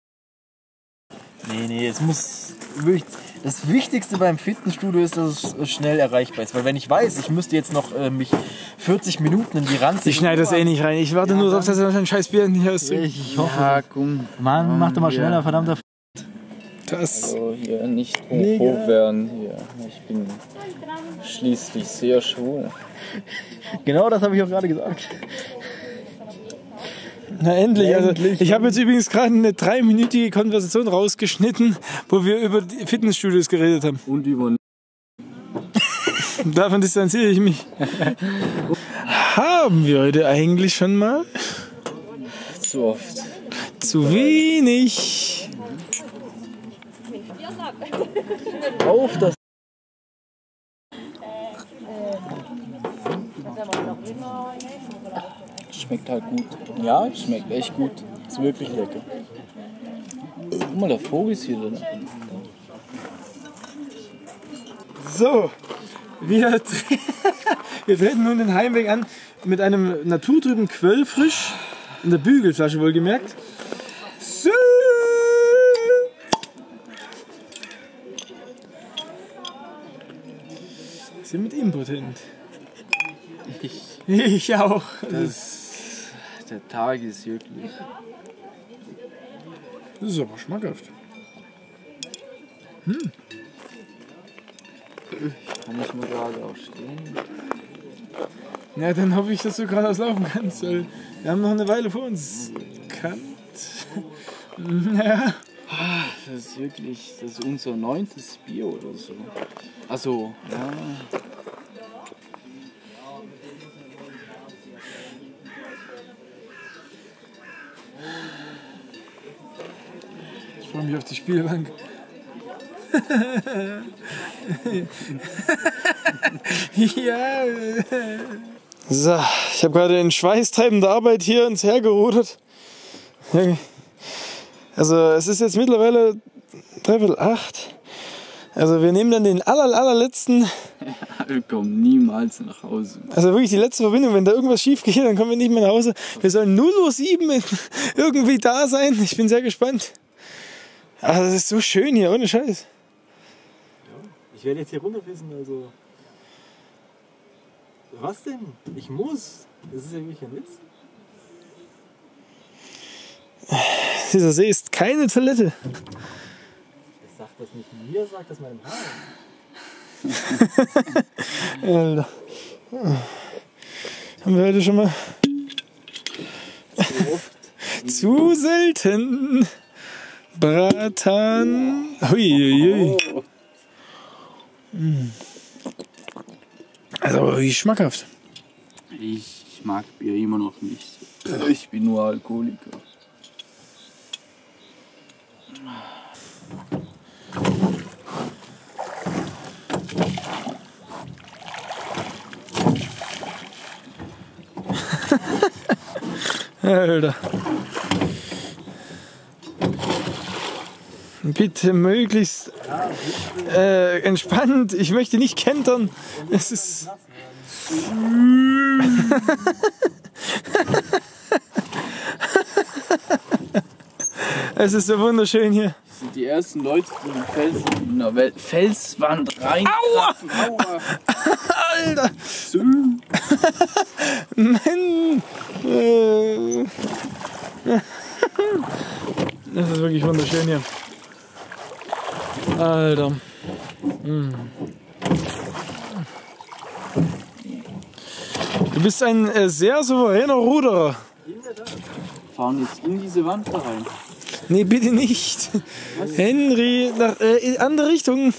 Nee, es muss wirklich. Das Wichtigste beim Fitnessstudio ist, dass es schnell erreichbar ist. Weil wenn ich weiß, ich müsste jetzt noch mich 40 Minuten in die ranzige... Ich schneide das eh nicht rein. Ich warte nur darauf, dass er ein scheiß Bier nicht auszieht. Ich hoffe. Ja, komm. Mann, mach doch mal Ja. schneller, verdammter. Das... So, hier nicht hoch werden. Hier. Ich bin schließlich sehr schwul. Genau das habe ich auch gerade gesagt. Na endlich. Also, ich habe jetzt übrigens gerade eine 3-minütige Konversation rausgeschnitten, wo wir über die Fitnessstudios geredet haben. Und über Davon distanziere ich mich. Haben wir heute eigentlich schon mal? zu oft. Zu wenig. Auf das. Schmeckt halt gut. Ja, schmeckt echt gut. Ist wirklich lecker. Guck mal, der Vogel ist hier drin. So, wir treten nun den Heimweg an mit einem naturtrüben Quellfrisch in der Bügelflasche wohlgemerkt. So. Sind mit impotent. Ich auch. Der Tag ist wirklich. Das ist aber schmackhaft. Kann ich mal gerade aufstehen? Ja, dann hoffe ich, dass du geradeaus laufen kannst, weil wir haben noch eine Weile vor uns. Ja. Das ist wirklich, das ist unser 9. Bier oder so. Also, ja. Ich freue mich auf die Spielbank. Ja. So, ich habe gerade in schweißtreibender Arbeit hier ins Hergerudert. Also es ist jetzt mittlerweile 7:45. Also wir nehmen dann den allerletzten, Wir kommen niemals nach Hause. also wirklich die letzte Verbindung. Wenn da irgendwas schief geht, dann kommen wir nicht mehr nach Hause. Wir sollen 0:07 Uhr irgendwie da sein. Ich bin sehr gespannt. Aber das ist so schön hier, ohne Scheiß. Ich werde jetzt hier runterpissen, also. Was denn? Ich muss. Das ist ja wirklich ein Witz. Dieser See ist keine Toilette. Ich sag das nicht mir, sag das meinem Haar. Alter. Haben wir heute schon mal zu selten Bratan. Huiuiui. Also aber wie schmackhaft. Ich mag Bier immer noch nicht. Ich bin nur Alkoholiker. Alter. Bitte möglichst entspannt. Ich möchte nicht kentern. Es ist. Es ist so wunderschön hier. Das sind die ersten Leute, die in der Felswand reinkratzen. Aua! Alter! Mann. Das ist wirklich wunderschön hier. Alter. Du bist ein sehr souveräner Ruderer. Fahren jetzt in diese Wand da rein. Nee, bitte nicht. Was? Henry, nach in andere Richtung.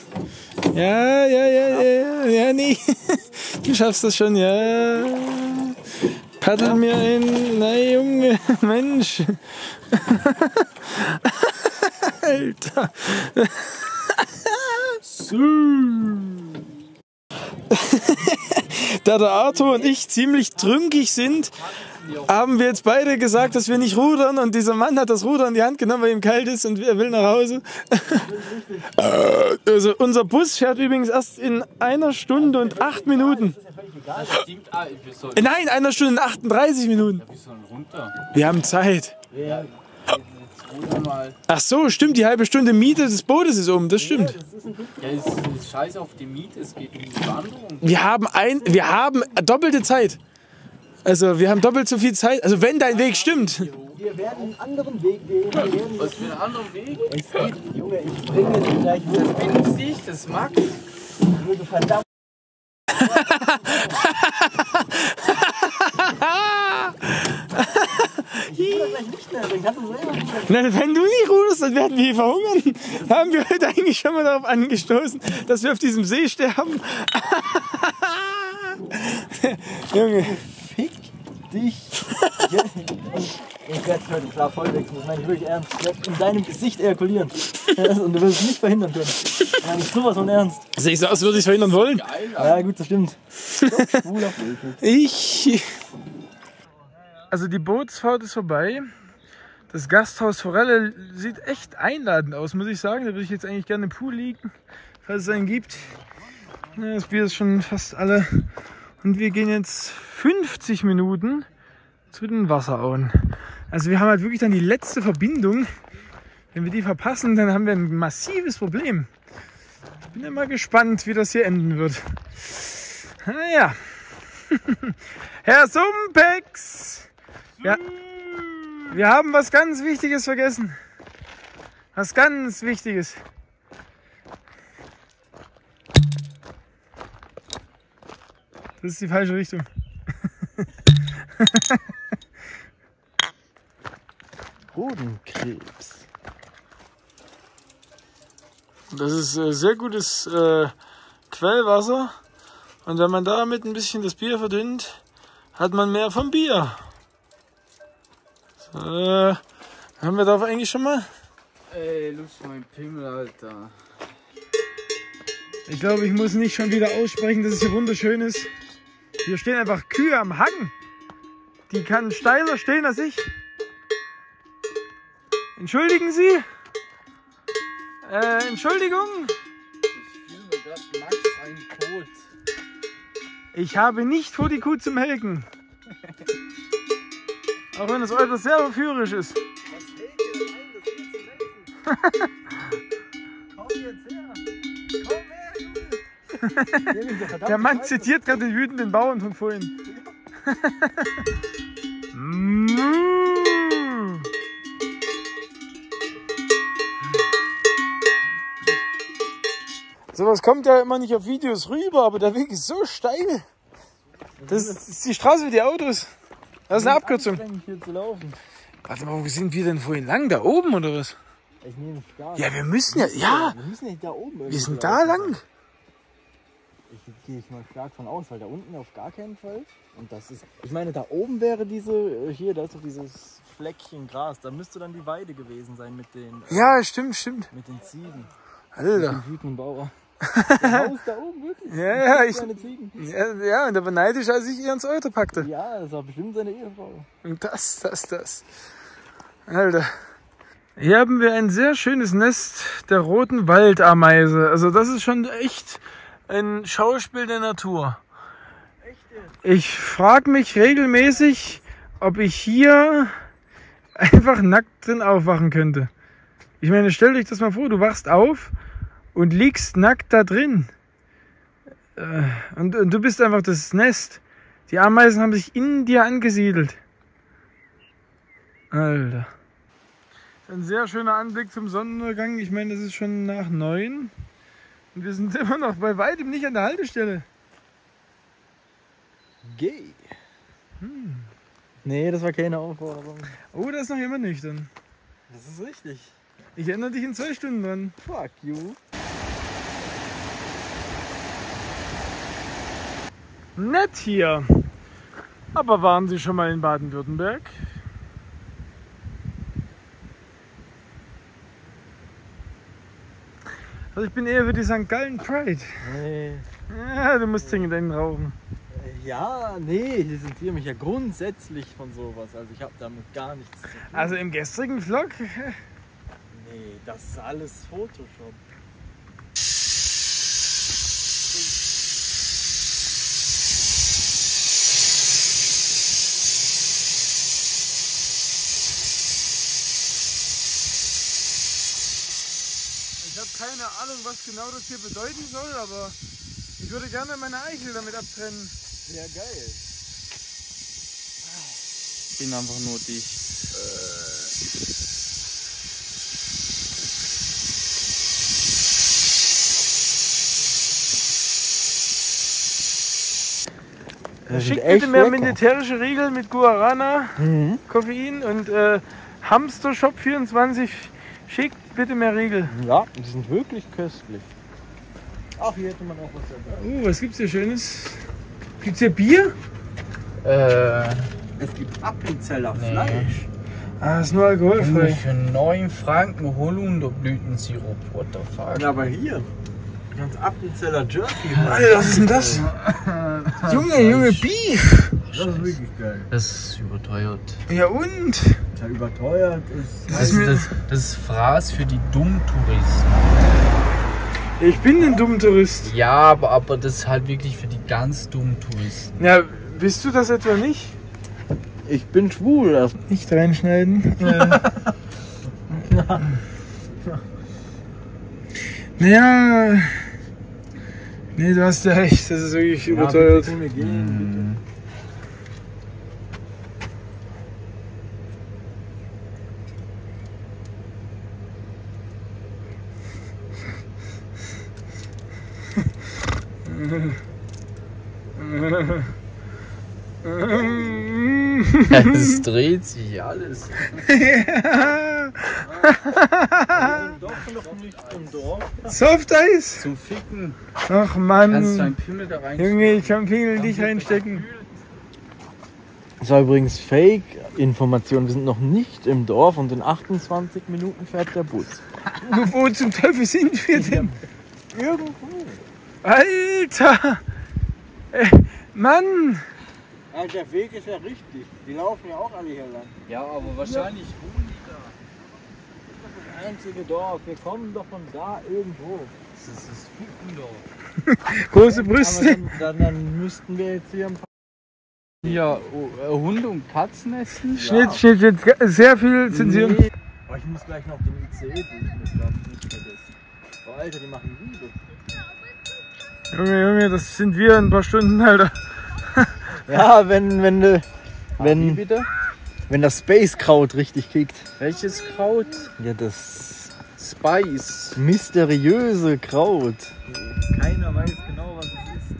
Ja, nee. Du schaffst das schon, ja. Paddel mir ein. Nein, Junge, Mensch. Alter. Da der Arthur und ich ziemlich trünkig sind, haben wir jetzt beide gesagt, dass wir nicht rudern, und dieser Mann hat das Ruder in die Hand genommen, weil ihm kalt ist und er will nach Hause. Also unser Bus fährt übrigens erst in 1 Stunde und 8 Minuten. Nein, 1 Stunde und 38 Minuten. Wir haben Zeit. Ach so, stimmt, die halbe Stunde Miete des Bootes ist um, das stimmt. Ja, es ist scheiße auf die Miete, es geht um die Wanderung. Wir haben doppelte Zeit. Also wir haben doppelt so viel Zeit, also wenn dein Weg stimmt. Wir werden einen anderen Weg gehen. Was für einen anderen Weg? Es geht, Junge, ich bringe dich gleich mit. Das bin ich nicht, das ist Max. Du verdammt. Nein, wenn du nicht ruderst, dann werden wir hier verhungern. Haben wir heute eigentlich schon mal darauf angestoßen, dass wir auf diesem See sterben? Junge. Fick dich. Ich werde dich heute klar vollwechseln, das meine ich wirklich ernst. Ich werde in deinem Gesicht ejakulieren. Und du wirst es nicht verhindern können. Das ist sowas von ernst. Sehe ich so aus, als würde ich es verhindern wollen? Ja gut, das stimmt. Also die Bootsfahrt ist vorbei. Das Gasthaus Forelle sieht echt einladend aus, muss ich sagen. Da würde ich jetzt eigentlich gerne im Pool liegen, falls es einen gibt. Das Bier ist schon fast alle. Und wir gehen jetzt 50 Minuten zu den Wasserauen. Also wir haben halt wirklich dann die letzte Verbindung. Wenn wir die verpassen, dann haben wir ein massives Problem. Ich bin immer gespannt, wie das hier enden wird. Naja. Herr Sumpex! Ja, wir haben was ganz Wichtiges vergessen. Was ganz Wichtiges. Das ist die falsche Richtung. Bodenkrebs. Das ist sehr gutes Quellwasser. Und wenn man damit ein bisschen das Bier verdünnt, hat man mehr vom Bier. So, haben wir darauf eigentlich schon mal? Ey, Lust mein Pimmel, Alter. Ich glaube, ich muss nicht schon wieder aussprechen, dass es hier wunderschön ist. Hier stehen einfach Kühe am Hang. Die kann steiler stehen als ich. Entschuldigen Sie? Entschuldigung? Ich fühle mir gerade Max ein Kot. Ich habe nicht vor, die Kuh zu melken. Auch wenn es äußerst sehr verführerisch ist. Was fällt dir denn ein, das Bier zu melken? Komm jetzt her! Komm her, Junge! Der Mann zitiert gerade den wütenden Bauern von vorhin. Sowas kommt ja immer nicht auf Videos rüber, aber der Weg ist so steil. Das ist die Straße wie die Autos. Das ist eine Abkürzung. Hier zu laufen. Warte mal, wo sind wir denn vorhin lang? Da oben oder was? Ich nehme stark. Ja, wir müssen ja. Ja, Wir müssen nicht da oben. wir sind da lang. Gehe ich mal stark von aus, weil da unten auf gar keinen Fall. Und das ist, ich meine, da oben wäre diese, hier, da ist doch dieses Fleckchen Gras, da müsste dann die Weide gewesen sein mit den, Ja, stimmt. mit den Ziegen. Alter. Mit dem wütenden Bauer. Das Haus da oben, wirklich. Ja, Seine Ziegen. ja, und der war neidisch, als ich ihr ins Auto packte. Ja, das war bestimmt seine Ehefrau. Und das. Alter. Hier haben wir ein sehr schönes Nest der roten Waldameise. Also das ist schon echt ein Schauspiel der Natur. Ich frage mich regelmäßig, ob ich hier einfach nackt drin aufwachen könnte. Ich meine, stell dich das mal vor, du wachst auf und liegst nackt da drin. Und du bist einfach das Nest. Die Ameisen haben sich in dir angesiedelt. Alter. Ein sehr schöner Anblick zum Sonnenuntergang. Ich meine, das ist schon nach 9. Und wir sind immer noch bei weitem nicht an der Haltestelle. Gay. Nee, das war keine Aufforderung. Oh, da ist noch jemand nüchtern. Das ist richtig. Ich erinnere dich in 2 Stunden dran. Fuck you. Nett hier. Aber waren Sie schon mal in Baden-Württemberg? Also ich bin eher für die St. Gallen Pride. Nee. Ja, du musst dringend einen rauchen. Ja, nee, ich distanziere mich ja grundsätzlich von sowas. Also ich habe damit gar nichts zu tun. Also im gestrigen Vlog. Nee, das ist alles Photoshop. Ich habe keine Ahnung, was genau das hier bedeuten soll, aber ich würde gerne meine Eichel damit abtrennen. Sehr geil. Ich bin einfach nur dicht. Schickt bitte mehr militärische Riegel mit Guarana, Mhm. Koffein und Hamster Shop 24. Schickt bitte mehr Riegel. Ja, die sind wirklich köstlich. Ach, hier hätte man auch was dabei. Was gibt's hier Schönes? Gibt's hier Bier? Es gibt Appenzeller Nee. Fleisch. Ah, ist nur alkoholfrei. Für 9 Franken Holunderblütensirup. What the fuck? Aber hier, ganz Appenzeller Jerky. Alter, was ist denn das? Junge, Beef! Das ist wirklich geil. Das ist überteuert. Ja und? Ja, überteuert ist. Das ist mir- Das ist Fraß für die Dummtouristen. Ich bin ein dummer Tourist. Ja, aber das ist halt wirklich für die ganz dummen Touristen. Ja, bist du das etwa nicht? Ich bin schwul. Das Nicht reinschneiden. Naja. Nee, du hast ja recht, das ist wirklich überteuert. Bitte, wir gehen, Es dreht sich alles. bitte. Doch noch nicht im Dorf. Soft Eis? Zum Ficken. Ach Kannst du Mann. deinen Pimmel da rein? Junge, ich kann Pingel nicht reinstecken. Das war übrigens Fake-Information. Wir sind noch nicht im Dorf und in 28 Minuten fährt der Bus. Wo zum Teufel sind wir denn? Irgendwo. Alter! Mann! Ja, der Weg ist ja richtig. Die laufen ja auch alle hier lang. Ja, aber wahrscheinlich wohnen die da. Das einzige Dorf. Wir kommen doch von da irgendwo. Das ist das Fickendorf. Große Brüste. Aber dann müssten wir jetzt hier ein paar. Hier Hunde und Katzen essen. Schnitt. Sehr viel zensieren. Nee. Oh, ich muss gleich noch den ICE buchen, das darf ich nicht vergessen. Oh, Alter, die machen Liebe. Junge, das sind wir in ein paar Stunden, Alter. Ja, wenn Bitte? wenn das Space Kraut richtig kickt. Welches Kraut? Ja, das Spice. mysteriöse Kraut. Keiner weiß genau, was es ist.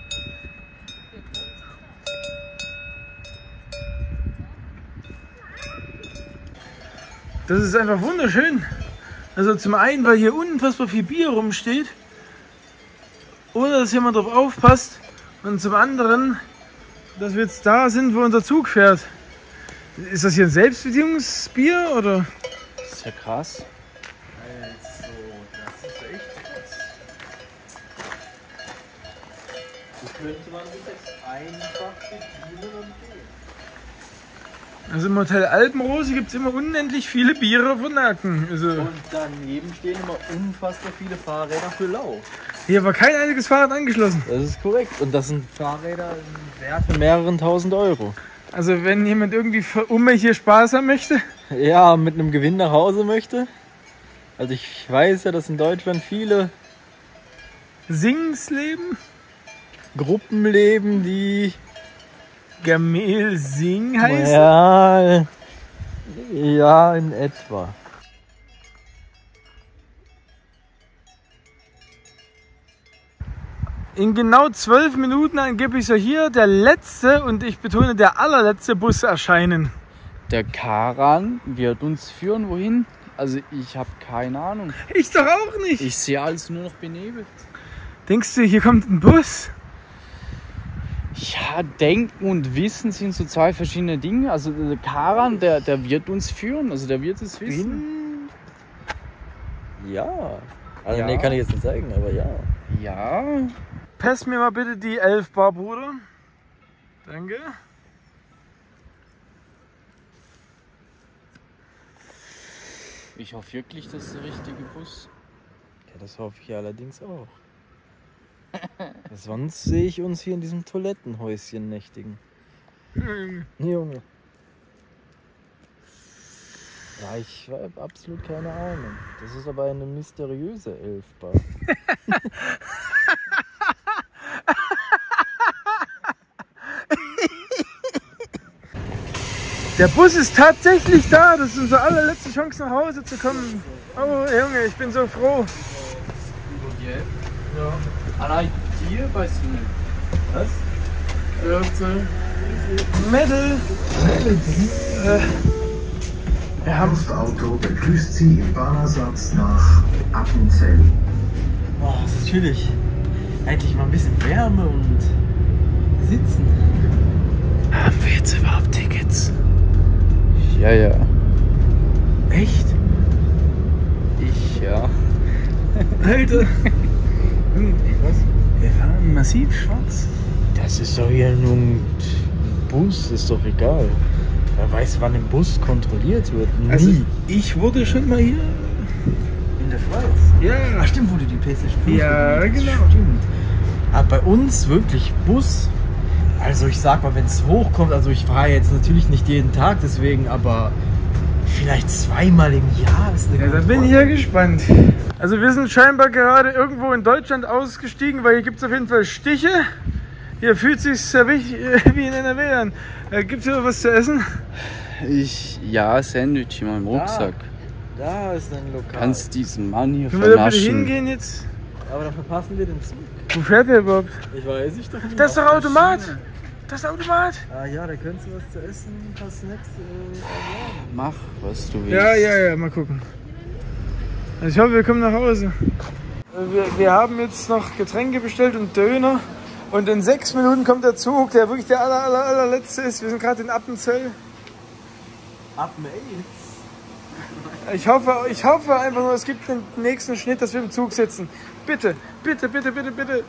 Das ist einfach wunderschön. Also zum einen, weil hier unfassbar viel Bier rumsteht, ohne dass jemand drauf aufpasst. Und zum anderen, dass wir jetzt da sind, wo unser Zug fährt. Ist das hier ein Selbstbedienungsbier oder? Das ist ja krass. Also, das ist echt krass. So könnte man sich jetzt einfach bedienen und gehen. Also im Hotel Alpenrose gibt es immer unendlich viele Biere von Nacken. Also Und daneben stehen immer unfassbar viele Fahrräder für Lau. hier war kein einziges Fahrrad angeschlossen. Das ist korrekt. Und das sind Fahrräder im Wert von mehreren tausend Euro. Also wenn jemand irgendwie hier Spaß haben möchte. Ja, mit einem Gewinn nach Hause möchte. Also ich weiß ja, dass in Deutschland viele Sings leben. Gruppen leben, die Gamel Singh heißt? Ja, in etwa. In genau 12 Minuten angeblich soll hier der letzte, und ich betone der allerletzte Bus erscheinen. Der Karan wird uns führen, wohin? Also ich habe keine Ahnung. Ich doch auch nicht. Ich sehe alles nur noch benebelt. Denkst du, hier kommt ein Bus? Ja, Denken und Wissen sind so zwei verschiedene Dinge. Also der Karan, der wird uns führen, also der wird es wissen. Ja. Also Ja. nee, kann ich jetzt nicht sagen, aber ja. Ja. Pass mir mal bitte die 11 Bar, Bruder. Danke. Ich hoffe wirklich, das ist der richtige Bus. Ja, das hoffe ich allerdings auch. Sonst sehe ich uns hier in diesem Toilettenhäuschen nächtigen. Junge. Ja, ich habe absolut keine Ahnung. Das ist aber eine mysteriöse Elfbar. Der Bus ist tatsächlich da. Das ist unsere allerletzte Chance, nach Hause zu kommen. Oh Junge, ich bin so froh. Ja. Allein dir weißt du nicht. Was? Mädel. Wir haben Postauto begrüßt Sie im Bahnersatz nach Appenzell. Oh, das ist natürlich endlich mal ein bisschen Wärme und Sitzen. Haben wir jetzt überhaupt Tickets? Ja, ja. Echt? Ja. Alter. Was? Wir fahren massiv schwarz. Das ist doch hier nur ein Bus, ist doch egal. Wer weiß, wann im Bus kontrolliert wird. Nie. Also ich wurde schon mal hier. in der Schweiz. Ja. Ach stimmt, wo du die PlayStation 5 Ja, geholt hast. genau. Stimmt. Aber bei uns wirklich Bus. Also ich sag mal, wenn es hochkommt, also ich fahre jetzt natürlich nicht jeden Tag deswegen, aber vielleicht zweimal im Jahr ist eine Ja, da bin ich ja gespannt. Also wir sind scheinbar gerade irgendwo in Deutschland ausgestiegen, weil hier gibt es auf jeden Fall Stiche. Hier fühlt es sich ja wie in NRW an. Gibt es hier was zu essen? Ja, Sandwich in meinem Rucksack. Da ist ein Lokal. Kannst diesen Mann hier Können wir da bitte vernaschen. hingehen jetzt? Aber dann verpassen wir den Zug. Wo fährt der überhaupt? Ich weiß ich doch nicht. Das ist doch Automat! Das ist Automat! Ah ja, da könntest du was zu essen, ein paar Snacks erwerben. Mach, was du willst. Ja, mal gucken. Also ich hoffe, wir kommen nach Hause. Wir haben jetzt noch Getränke bestellt und Döner. Und in 6 Minuten kommt der Zug, der wirklich der allerletzte ist. Wir sind gerade in Appenzell. Ab Mails. Ich hoffe einfach nur, es gibt den nächsten Schnitt, dass wir im Zug sitzen. Bitte, bitte, bitte, bitte, bitte.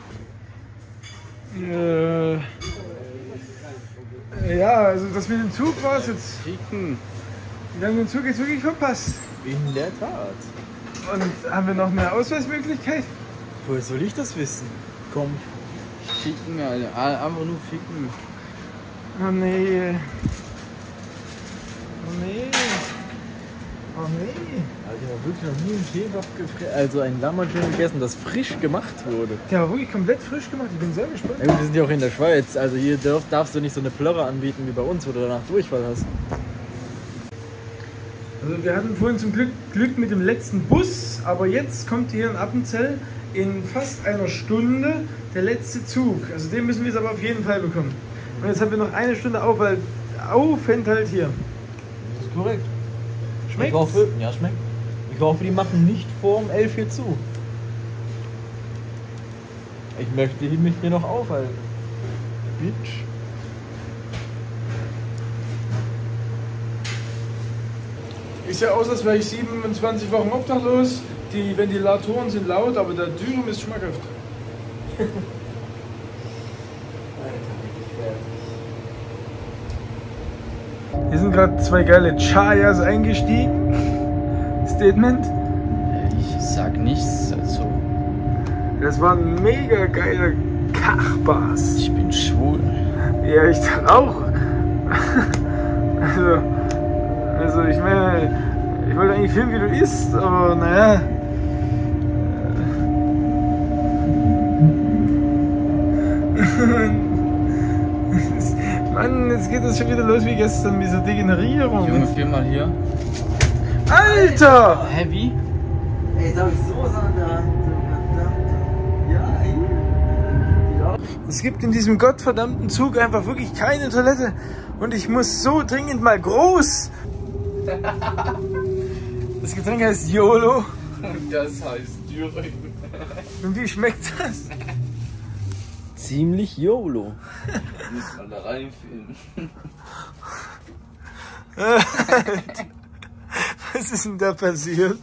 Ja, also das mit dem Zug war es jetzt. Schicken. Wir haben den Zug jetzt wirklich verpasst. In der Tat. Und haben wir noch eine Ausweismöglichkeit? Woher soll ich das wissen? Komm. Ficken, Alter. Einfach nur ficken. Oh nee. Oh nee. Oh nee. Also ich habe wirklich noch nie einen Kebab also ein Lammertchen gegessen, das frisch gemacht wurde. Der war wirklich komplett frisch gemacht. Ich bin sehr gespannt. Ja, gut, wir sind ja auch in der Schweiz, also hier darfst du nicht so eine Plörre anbieten wie bei uns, wo du danach Durchfall hast. Also wir hatten vorhin zum Glück mit dem letzten Bus, aber jetzt kommt hier in Appenzell in fast einer Stunde der letzte Zug. Also den müssen wir jetzt aber auf jeden Fall bekommen. Und jetzt haben wir noch eine Stunde Aufenthalt hier. Das ist korrekt. Schmeckt? Ich hoffe, ja, schmeckt. Ich hoffe, die machen nicht vor um 11 hier zu. Ich möchte mich hier noch aufhalten. Bitch. Ist ja aus, als wäre ich 27 Wochen obdachlos. Die Ventilatoren sind laut, aber der Dürüm ist schmackhaft. Hier sind gerade 2 geile Chayas eingestiegen. Statement. Ich sag nichts dazu. Das war ein mega geiler Kachbars. Ich bin schwul. Ja, ich auch. Also ich meine, ich wollte eigentlich filmen, wie du isst, aber naja. Mann, Mann, jetzt geht das schon wieder los wie gestern, diese Degenerierung. Junge, film mal hier. Alter! Hä, wie? Ey, jetzt hab ich sowas an der Hand. Ja, ey. Es gibt in diesem gottverdammten Zug einfach wirklich keine Toilette. Und ich muss so dringend mal groß. Das Getränk heißt YOLO. Und das heißt Thüringen. Und wie schmeckt das? Ziemlich YOLO. Muss mal da reinfinden. Was ist denn da passiert?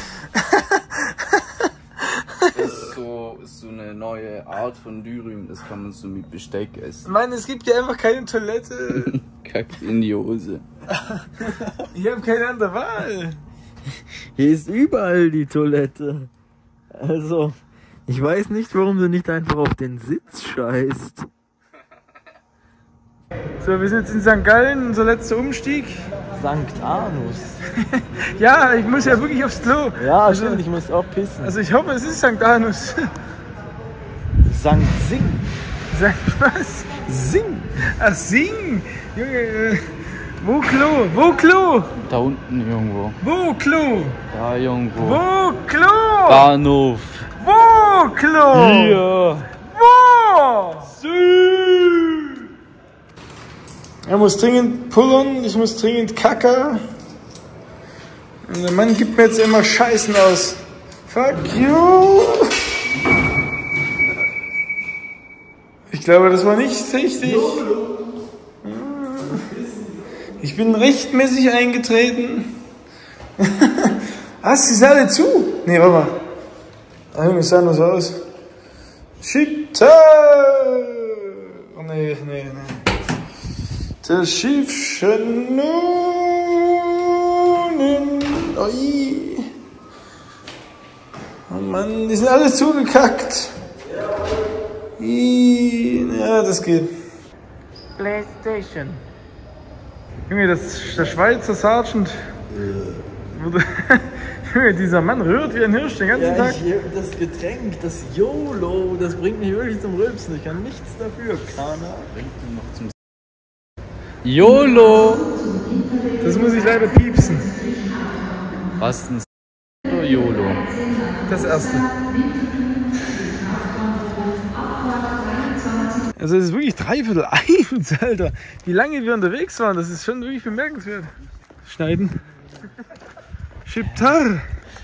Das ist so eine neue Art von Dürüm, das kann man so mit Besteck essen. Mann, es gibt ja einfach keine Toilette. Kackt in die Hose. Ich habe keine andere Wahl. Hier ist überall die Toilette. Also, ich weiß nicht, warum du nicht einfach auf den Sitz scheißt. So, wir sind jetzt in St. Gallen, unser letzter Umstieg. Sankt Anus. Ja, ich muss ja wirklich aufs Klo. Ja, Also- stimmt, ich muss auch pissen. Also ich hoffe, es ist St. Anus. Sankt Sing. Sag was? Sing. Ach, Sing! Junge, wo Klo? Wo Klo? Da unten irgendwo. Wo Klo? Da irgendwo. Wo Klo? Bahnhof. Wo Klo? Hier. Wo? Er muss dringend pullern, ich muss dringend kacken. Und der Mann gibt mir jetzt immer Scheißen aus. Fuck you! Ich glaube, das war nicht richtig. Ich bin rechtmäßig eingetreten. Ah, sie sind alle zu? Nee, warte mal. Ah, Junge, es sah nur so aus. Schitte! Oh, nee. Der Schiffchen nun. Oi. Oh Mann, die sind alle zugekackt. Ja, das geht. PlayStation. Junge, der Schweizer Sergeant. Junge, dieser Mann rührt wie ein Hirsch den ganzen Tag. Das Getränk, das YOLO, das bringt mich wirklich zum Rülpsen. Ich kann nichts dafür, Kana. YOLO! Das muss ich leider piepsen. Was denn? Oder YOLO? Das erste. Also es ist wirklich 1:15, Alter. Wie lange wir unterwegs waren, das ist schon wirklich bemerkenswert. Schneiden. Schiptar.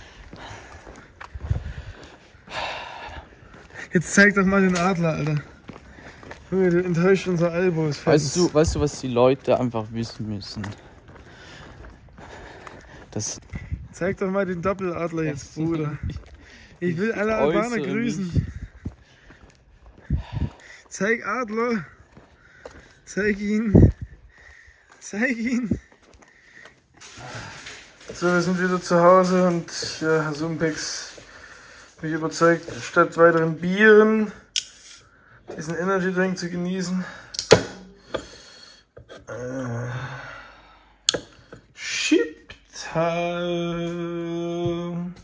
Jetzt zeig doch mal den Adler, Alter. Junge, du enttäuscht unsere Albos. Weißt du, was die Leute einfach wissen müssen? Das Zeig doch mal den Doppeladler jetzt, Bruder. Ich will alle äußere Albaner grüßen. mich. Zeig Adler. Zeig ihn. Zeig ihn. So, wir sind wieder zu Hause und ja, Sumpex mich überzeugt, statt weiteren Bieren diesen Energy Drink zu genießen. Chiptal.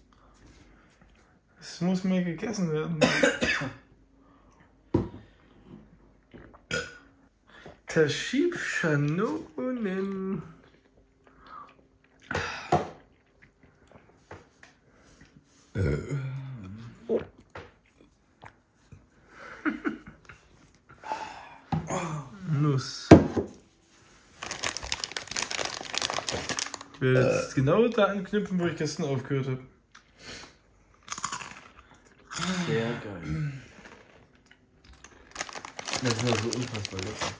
Das muss mir gegessen werden. Der Schiefschanonen. Nuss. Ich will jetzt genau da anknüpfen, wo ich gestern aufgehört habe. Sehr geil. Das ist ja so unfassbar lecker.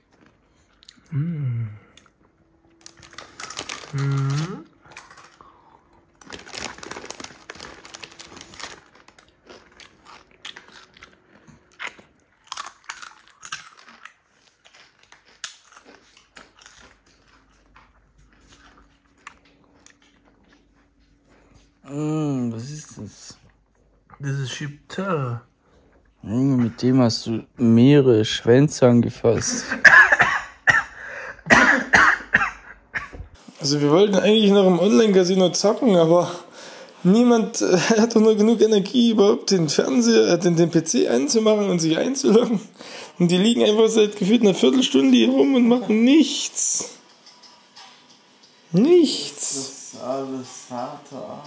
Was ist das? Das ist Chiptal. Junge, mit dem hast du mehrere Schwänze angefasst. Also wir wollten eigentlich noch im Online-Casino zocken, aber niemand hat doch nur genug Energie, überhaupt den Fernseher, den PC anzumachen und sich einzuloggen. Und die liegen einfach seit gefühlt einer Viertelstunde hier rum und machen nichts. Nichts. Das ist alles harte Arbeit.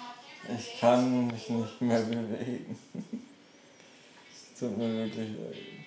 Ich kann mich nicht mehr bewegen. Es tut mir wirklich leid.